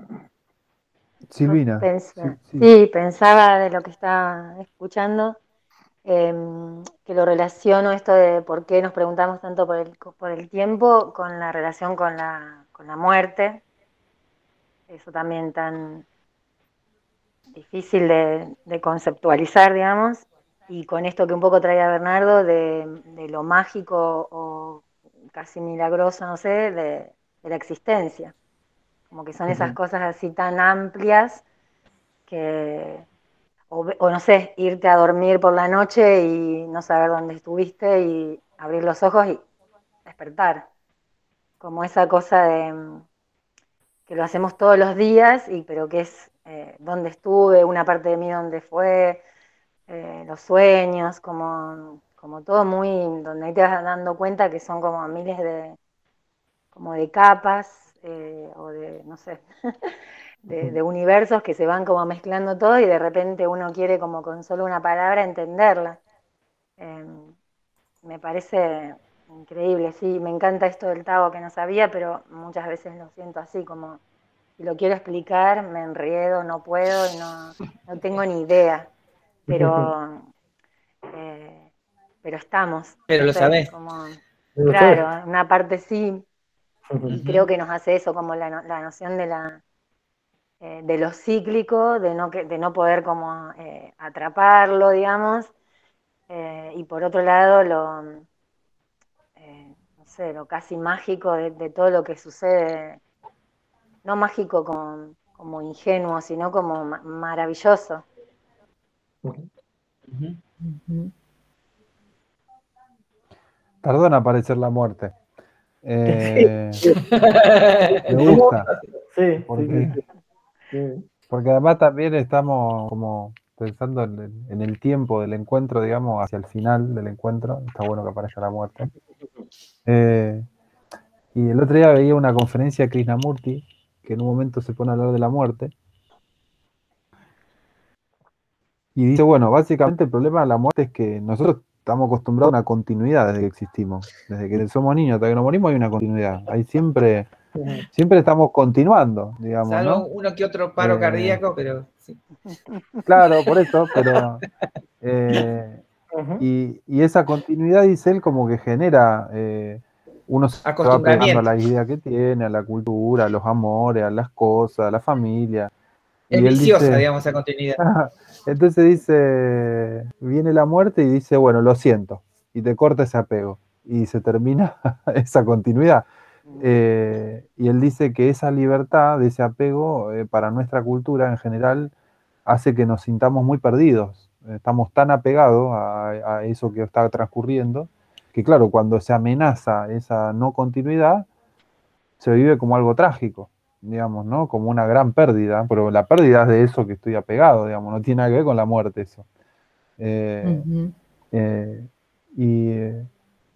Yo Silvina, sí, pens- sí. sí, pensaba de lo que estaba escuchando. Eh, que lo relaciono esto de por qué nos preguntamos tanto por el, por el tiempo con la relación con la, con la muerte. Eso también tan difícil de, de conceptualizar, digamos, y con esto que un poco traía Bernardo de, de lo mágico o casi milagroso, no sé, de, de la existencia. Como que son esas Ujú. cosas así tan amplias que, o, o no sé, irte a dormir por la noche y no saber dónde estuviste y abrir los ojos y despertar. Como esa cosa de que lo hacemos todos los días, y, pero que es eh, dónde estuve, una parte de mí dónde fue, eh, los sueños, como, como todo muy, donde ahí te vas dando cuenta que son como miles de, como de capas, eh, o de, no sé, de, de universos que se van como mezclando todo y de repente uno quiere como con solo una palabra entenderla. Eh, me parece increíble, sí, me encanta esto del Tao que no sabía, pero muchas veces lo siento así, como si lo quiero explicar, me enriedo, no puedo y no, no tengo ni idea. Pero, eh, pero estamos, Pero no lo sé, sabés. como, No sé. claro, una parte sí, y Ujú. creo que nos hace eso, como la, no- la noción de la eh, de lo cíclico, de no, que, de no poder como eh, atraparlo, digamos, eh, y por otro lado lo, eh, no sé, lo casi mágico de, de todo lo que sucede, no mágico como, como ingenuo, sino como ma- maravilloso. Ujú. Ujú. Ujú. Tardó en aparecer la muerte. Eh, Sí, me ¿cómo? gusta, Sí, sí, sí, porque, sí. Sí. porque además también estamos como pensando en el, en el tiempo del encuentro, digamos, hacia el final del encuentro. Está bueno que aparezca la muerte. Eh, y el otro día veía una conferencia de Krishnamurti, que en un momento se pone a hablar de la muerte, y dice, bueno, básicamente el problema de la muerte es que nosotros estamos acostumbrados a una continuidad desde que existimos. Desde que somos niños hasta que nos morimos hay una continuidad. Hay siempre, Ujú. siempre estamos continuando, digamos, Salvo ¿no? uno que otro paro Eh, cardíaco, pero sí. claro, por eso, pero... eh, Ujú. y, y esa continuidad, dice él, como que genera... eh, uno se va pegando a Acostumbramiento. la idea que tiene, a la cultura, a los amores, a las cosas, a la familia. Es Y él viciosa, dice, digamos, esa continuidad. entonces dice, viene la muerte y dice, bueno, lo siento, y te corta ese apego, y se termina esa continuidad. Eh, y él dice que esa libertad de ese apego, eh, para nuestra cultura en general, hace que nos sintamos muy perdidos. Estamos tan apegados a, a eso que está transcurriendo, que claro, cuando se amenaza esa no continuidad, se vive como algo trágico, digamos, ¿no? Como una gran pérdida, pero la pérdida es de eso que estoy apegado, digamos, no tiene nada que ver con la muerte eso. Eh, Ujú. eh, y, eh,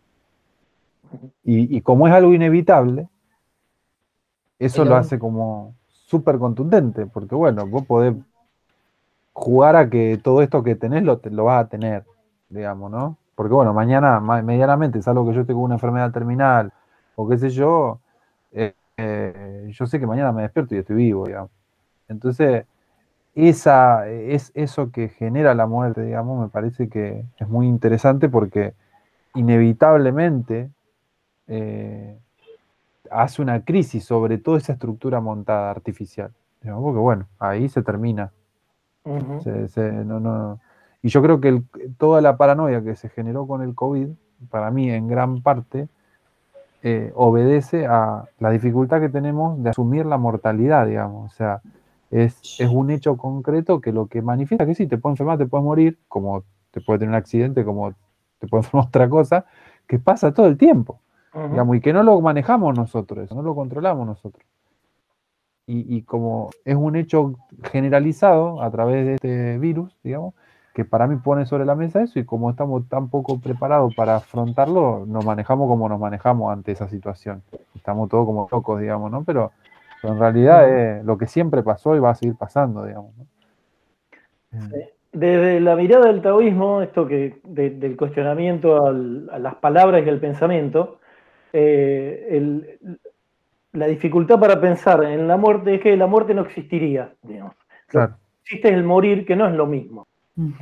y, y como es algo inevitable, eso El lo hombre. hace como súper contundente, porque bueno, vos podés jugar a que todo esto que tenés lo, te- lo vas a tener, digamos, ¿no? Porque bueno, mañana ma- medianamente, salvo que yo tengo una enfermedad terminal o qué sé yo, eh, eh, yo sé que mañana me despierto y estoy vivo, digamos. Entonces, esa, es eso que genera la muerte, digamos, me parece que es muy interesante porque inevitablemente eh, hace una crisis sobre toda esa estructura montada artificial. Digamos, porque bueno, ahí se termina. Ujú. Se- se- no, no. Y yo creo que el- toda la paranoia que se generó con el COVID, para mí en gran parte, eh, obedece a la dificultad que tenemos de asumir la mortalidad, digamos. O sea, es, es un hecho concreto que lo que manifiesta que sí, te puede enfermar, te puedes morir, como te puede tener un accidente, como te puede enfermar otra cosa, que pasa todo el tiempo, Ujú. digamos, y que no lo manejamos nosotros, eso, no lo controlamos nosotros. Y, y como es un hecho generalizado a través de este virus, digamos, que para mí pone sobre la mesa eso, y como estamos tan poco preparados para afrontarlo, nos manejamos como nos manejamos ante esa situación. Estamos todos como locos, digamos, ¿no? Pero, pero en realidad Ujú. es lo que siempre pasó y va a seguir pasando, digamos, ¿no? Sí. Eh, Desde la mirada del taoísmo, esto que de- del cuestionamiento al- a las palabras y al pensamiento, eh, el- la dificultad para pensar en la muerte es que la muerte no existiría, digamos. Lo que claro, existe es el morir, que no es lo mismo. Ujú. claro.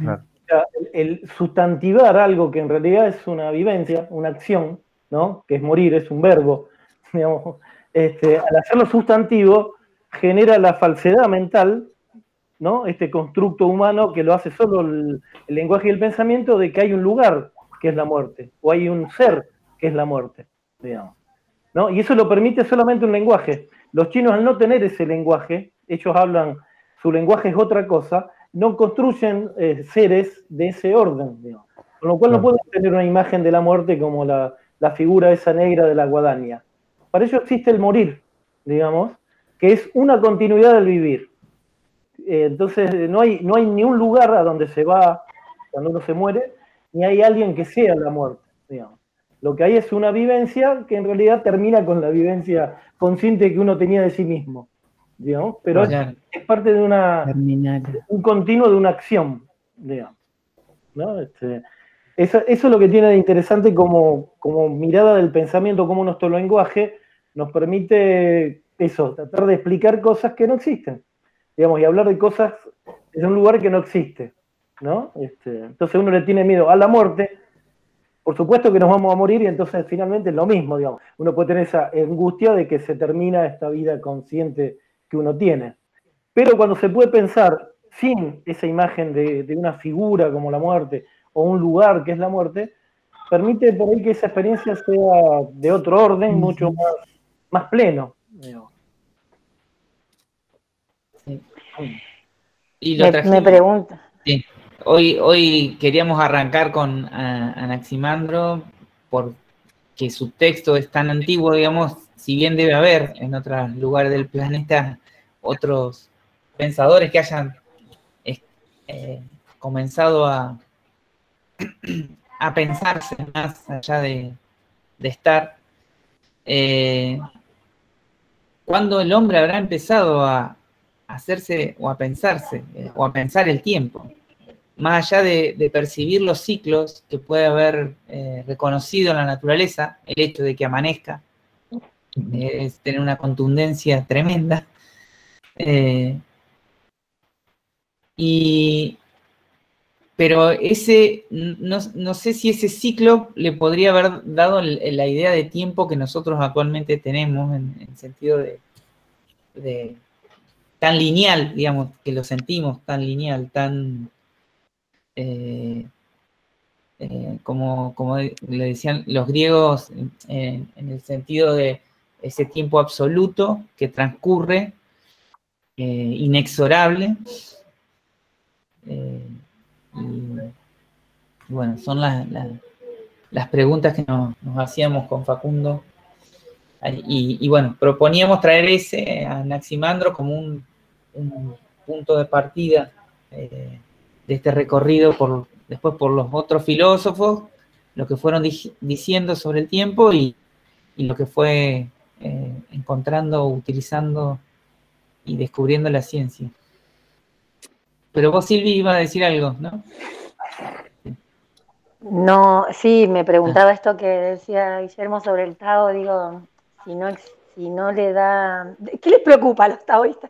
El, el sustantivar algo que en realidad es una vivencia, una acción, ¿no? Que es morir, es un verbo, digamos. Este, al hacerlo sustantivo, genera la falsedad mental, ¿no? Este constructo humano que lo hace solo el, el lenguaje y el pensamiento de que hay un lugar que es la muerte, o hay un ser que es la muerte, digamos, ¿no? Y eso lo permite solamente un lenguaje. Los chinos, al no tener ese lenguaje, ellos hablan, su lenguaje es otra cosa, no construyen eh, seres de ese orden, digamos. Con lo cual no pueden tener una imagen de la muerte como la, la figura esa negra de la guadaña. Para ello existe el morir, digamos, que es una continuidad del vivir. Eh, entonces no hay, no hay ni un lugar a donde se va cuando uno se muere, ni hay alguien que sea la muerte, digamos. Lo que hay es una vivencia que en realidad termina con la vivencia consciente que uno tenía de sí mismo, digamos, pero es, es parte de una Terminal. un continuo de una acción, digamos, ¿no? Este, eso, eso es lo que tiene de interesante como, como mirada del pensamiento, como nuestro lenguaje nos permite eso, tratar de explicar cosas que no existen, digamos, y hablar de cosas desde un lugar que no existe, ¿no? Este, entonces uno le tiene miedo a la muerte. Por supuesto que nos vamos a morir y entonces finalmente es lo mismo, digamos. Uno puede tener esa angustia de que se termina esta vida consciente que uno tiene. Pero cuando se puede pensar sin esa imagen de, de una figura como la muerte o un lugar que es la muerte, permite por ahí que esa experiencia sea de otro orden, uh-huh. mucho más, más pleno. Digamos. Sí. Y lo me, me pregunta. Sí. Hoy, hoy queríamos arrancar con uh, Anaximandro porque su texto es tan antiguo, digamos, si bien debe haber en otros lugares del planeta otros pensadores que hayan eh, comenzado a, a pensarse más allá de, de estar. Eh, ¿Cuándo el hombre habrá empezado a hacerse o a pensarse eh, o a pensar el tiempo? Más allá de, de percibir los ciclos que puede haber eh, reconocido en la naturaleza, el hecho de que amanezca eh, es tener una contundencia tremenda. Eh, y, pero ese, no, no sé si ese ciclo le podría haber dado el, la idea de tiempo que nosotros actualmente tenemos, en, en sentido de, de tan lineal, digamos, que lo sentimos tan lineal, tan... Eh, eh, como, como le decían los griegos, eh, en el sentido de ese tiempo absoluto que transcurre, eh, inexorable. Eh, y bueno, son las, las, las preguntas que nos, nos hacíamos con Facundo. Y, y bueno, proponíamos traer ese a Anaximandro como un, un punto de partida eh, de este recorrido por, después por los otros filósofos, lo que fueron di diciendo sobre el tiempo y, y lo que fue eh, encontrando, utilizando y descubriendo la ciencia. Pero vos, Silvi, iba a decir algo, ¿no? No, sí, me preguntaba esto que decía Guillermo sobre el Tao, digo, si no, si no le da... ¿Qué les preocupa a los taoístas?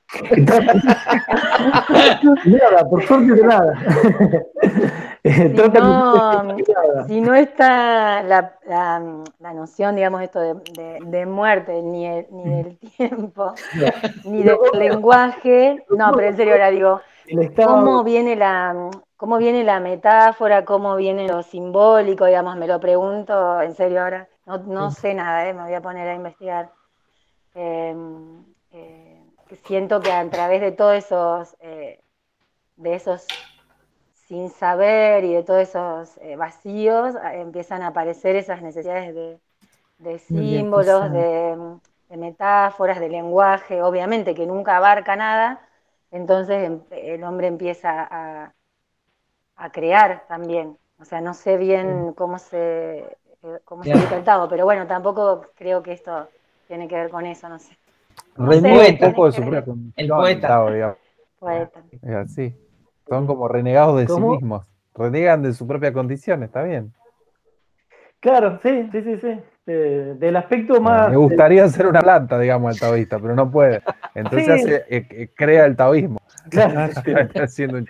Nada, por suerte de nada. Si no, si no está la, la, la noción, digamos, esto de, de, de muerte, ni, el, ni del tiempo, ni del lenguaje, no, pero en serio ahora digo, ¿cómo viene la, cómo viene la metáfora, cómo viene lo simbólico, digamos, me lo pregunto, en serio ahora, no, no sé nada, ¿eh? Me voy a poner a investigar. Eh, eh, siento que a través de todos esos, eh, de esos sin saber y de todos esos eh, vacíos, eh, empiezan a aparecer esas necesidades de, de símbolos, de, de metáforas, de lenguaje, obviamente que nunca abarca nada, entonces el hombre empieza a, a crear también. O sea, no sé bien cómo se, cómo se explica el Tao, pero bueno, tampoco creo que esto tiene que ver con eso, no sé. Reniega un poco de su propia condición. El poeta. Tao, digamos. Poeta. Es así. Son como renegados de ¿Cómo? sí mismos. Renegan de su propia condición, está bien. Claro, sí, sí, sí, sí. Eh, del aspecto más... Me gustaría ser una planta, digamos, el taoísta, pero no puede. Entonces Sí. hace, eh, eh, crea el taoísmo. Claro, sí. Está haciendo un chiste.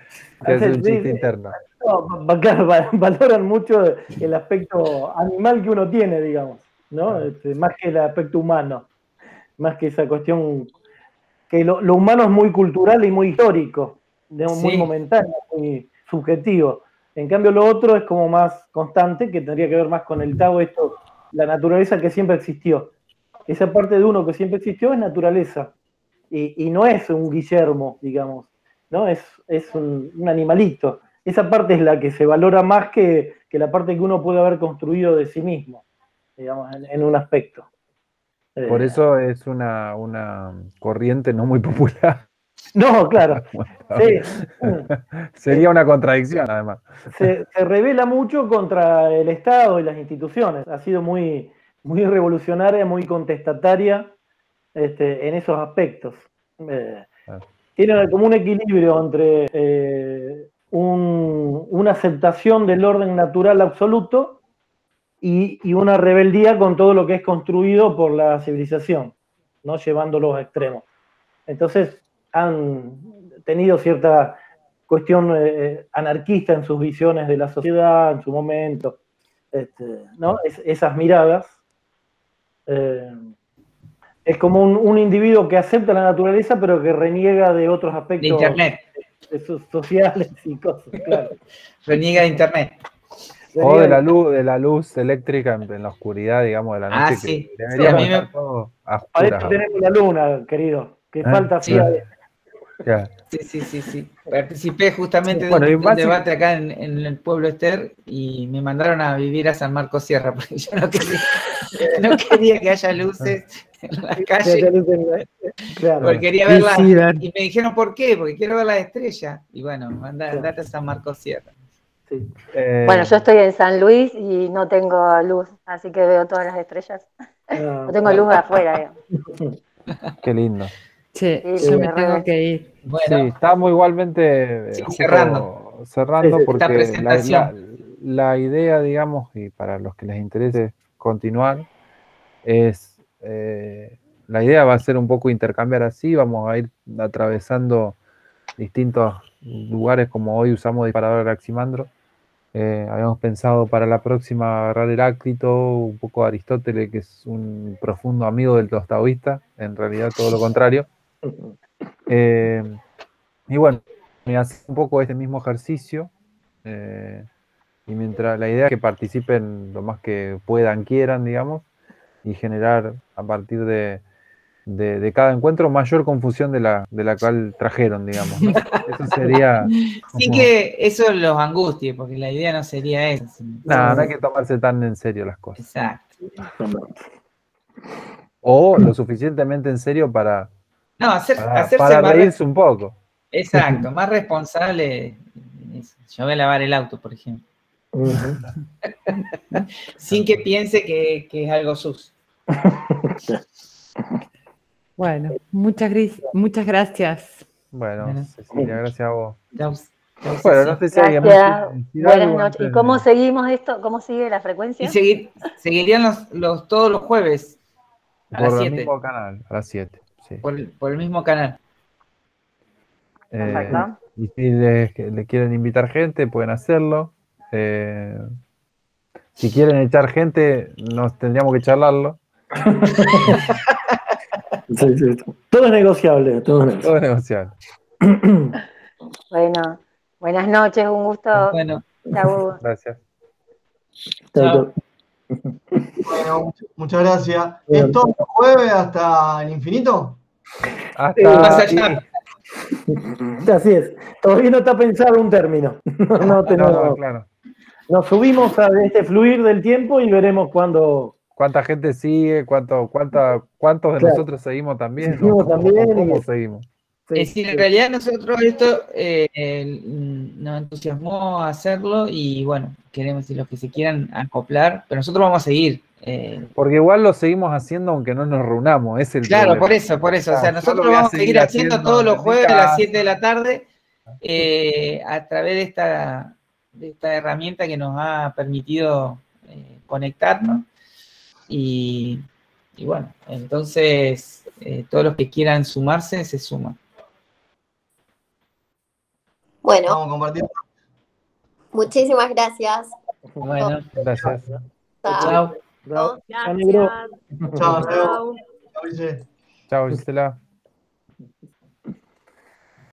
Que es un Sí, chiste sí. interno. No, va- claro, va- valoran mucho el aspecto animal que uno tiene, digamos, ¿no? Este, más que el aspecto humano, más que esa cuestión, que lo, lo humano es muy cultural y muy histórico, digamos, muy Sí, momentáneo, muy subjetivo. En cambio, lo otro es como más constante, que tendría que ver más con el Tao, esto, la naturaleza que siempre existió. Esa parte de uno que siempre existió es naturaleza, y, y no es un Guillermo, digamos, ¿no? Es, es un, un animalito. Esa parte es la que se valora más que, que la parte que uno puede haber construido de sí mismo, digamos, en, en un aspecto. Por Eh, eso es una, una corriente no muy popular. no, claro. Sí. Sería una contradicción, además. Se, se revela mucho contra el Estado y las instituciones. Ha sido muy, muy revolucionaria, muy contestataria este, en esos aspectos. Eh, Ah. tiene como un equilibrio entre eh, un- una aceptación del orden natural absoluto y, y una rebeldía con todo lo que es construido por la civilización, ¿no? Llevándolo a extremos. Entonces han tenido cierta cuestión eh, anarquista en sus visiones de la sociedad en su momento, este, ¿no? Es- esas miradas. eh, es como un, un individuo que acepta la naturaleza pero que reniega de otros de aspectos internet. de sus sociales y cosas, claro. Reniega de internet. O Reniega de la de- luz, de la luz eléctrica en, en la oscuridad, digamos, de la Ah, noche, sí. que Sí, a deberíamos mí me. estar todos a Para oscuras eso ahora. tenemos la luna, querido, que ¿Eh? falta Sí. hacía Claro. Sí, sí, sí, sí. Participé justamente de Bueno, un, y de un básic- debate acá en, en el pueblo Ester y me mandaron a vivir a San Marcos Sierra porque yo no quería, no quería que haya luces en la calle Claro. porque quería Y verlas. sí, Dan. Y me dijeron, ¿por qué? Porque quiero ver las estrellas. Y bueno, manda, Claro. andate a San Marcos Sierra. Sí. Eh, Bueno, yo estoy en San Luis y no tengo luz, así que veo todas las estrellas. Ah, No tengo luz afuera. digamos. Qué lindo. Che, Sí, yo sí, me re. tengo que ir. Bueno, Sí, estamos igualmente eh, Sí, justo cerrando. cerrando Sí, sí, porque esta la, presentación. la- la idea, digamos, y para los que les interese continuar, es eh, la idea va a ser un poco intercambiar así, vamos a ir atravesando distintos lugares como hoy usamos disparador Anaximandro. Eh, habíamos pensado para la próxima agarrar Heráclito, un poco Aristóteles, que es un profundo amigo de los taoístas, en realidad todo lo contrario. Eh, y bueno, me hace un poco este mismo ejercicio. eh, y mientras la idea es que participen lo más que puedan, quieran, digamos, y generar a partir de, de, de cada encuentro mayor confusión de la, de la cual trajeron, digamos, ¿no? Eso sería. Sin como- que eso los angustie, porque la idea no sería eso. sino- Nada, no hay que tomarse tan en serio las cosas. Exacto. O lo suficientemente en serio para, No, hacer, para, hacerse para más. reírse un poco. Exacto, más responsable. Yo voy a lavar el auto, por ejemplo. Ujú. Sin que piense que, que es algo sucio. Bueno, muchas, gris- muchas gracias. Bueno, Bueno. Cecilia, gracias a vos. Chau, chau, Bueno, Ceci. no sé si alguien más Gracias. quiere decir Buenas algo noches. ¿Y antes cómo de- seguimos esto? ¿Cómo sigue la Y frecuencia? seguir, seguirían los, los, todos los jueves a las por el siete, mismo canal, a las siete. Sí. por, el- por el mismo canal. Eh, Perfecto. y si le, le quieren invitar gente, pueden hacerlo. Eh, si quieren echar gente, nos tendríamos que charlarlo. Sí, sí. Todo es negociable, todo es Todo negociable. es negociable. Bueno, buenas noches, un gusto. Bueno, Chau. Gracias. Chau, chao. chau. Bueno, much- muchas gracias. Bien. ¿Es todo el jueves hasta el infinito? Hasta Más ahí. allá. Así es. Todavía no está pensado un término. No, no No, tenemos. no, claro. Nos subimos a este fluir del tiempo y veremos cuándo. ¿Cuánta gente sigue? ¿Cuánto, cuánta, ¿Cuántos de Claro. nosotros seguimos también? Seguimos ¿O cómo- también o cómo y- seguimos? Sí, Es decir, sí. en realidad nosotros esto eh, eh, nos entusiasmó hacerlo y bueno, queremos decir los que se quieran acoplar, pero nosotros vamos a seguir. eh, Porque igual lo seguimos haciendo aunque no nos reunamos, es el claro, problema. por eso, por eso. O sea, Ah, yo lo nosotros voy a vamos a seguir haciendo haciendo todos los en mi jueves a las casa. siete de la tarde eh, a través de esta, de esta herramienta que nos ha permitido eh, conectarnos. Y, y bueno, entonces eh, todos los que quieran sumarse se suman. Bueno, vamos compartiendo. muchísimas gracias. Bueno, Gracias. Chao. chao. Chao, negro. Gracias. Chao, Chao. Chao, Guille. Chao, Gisela.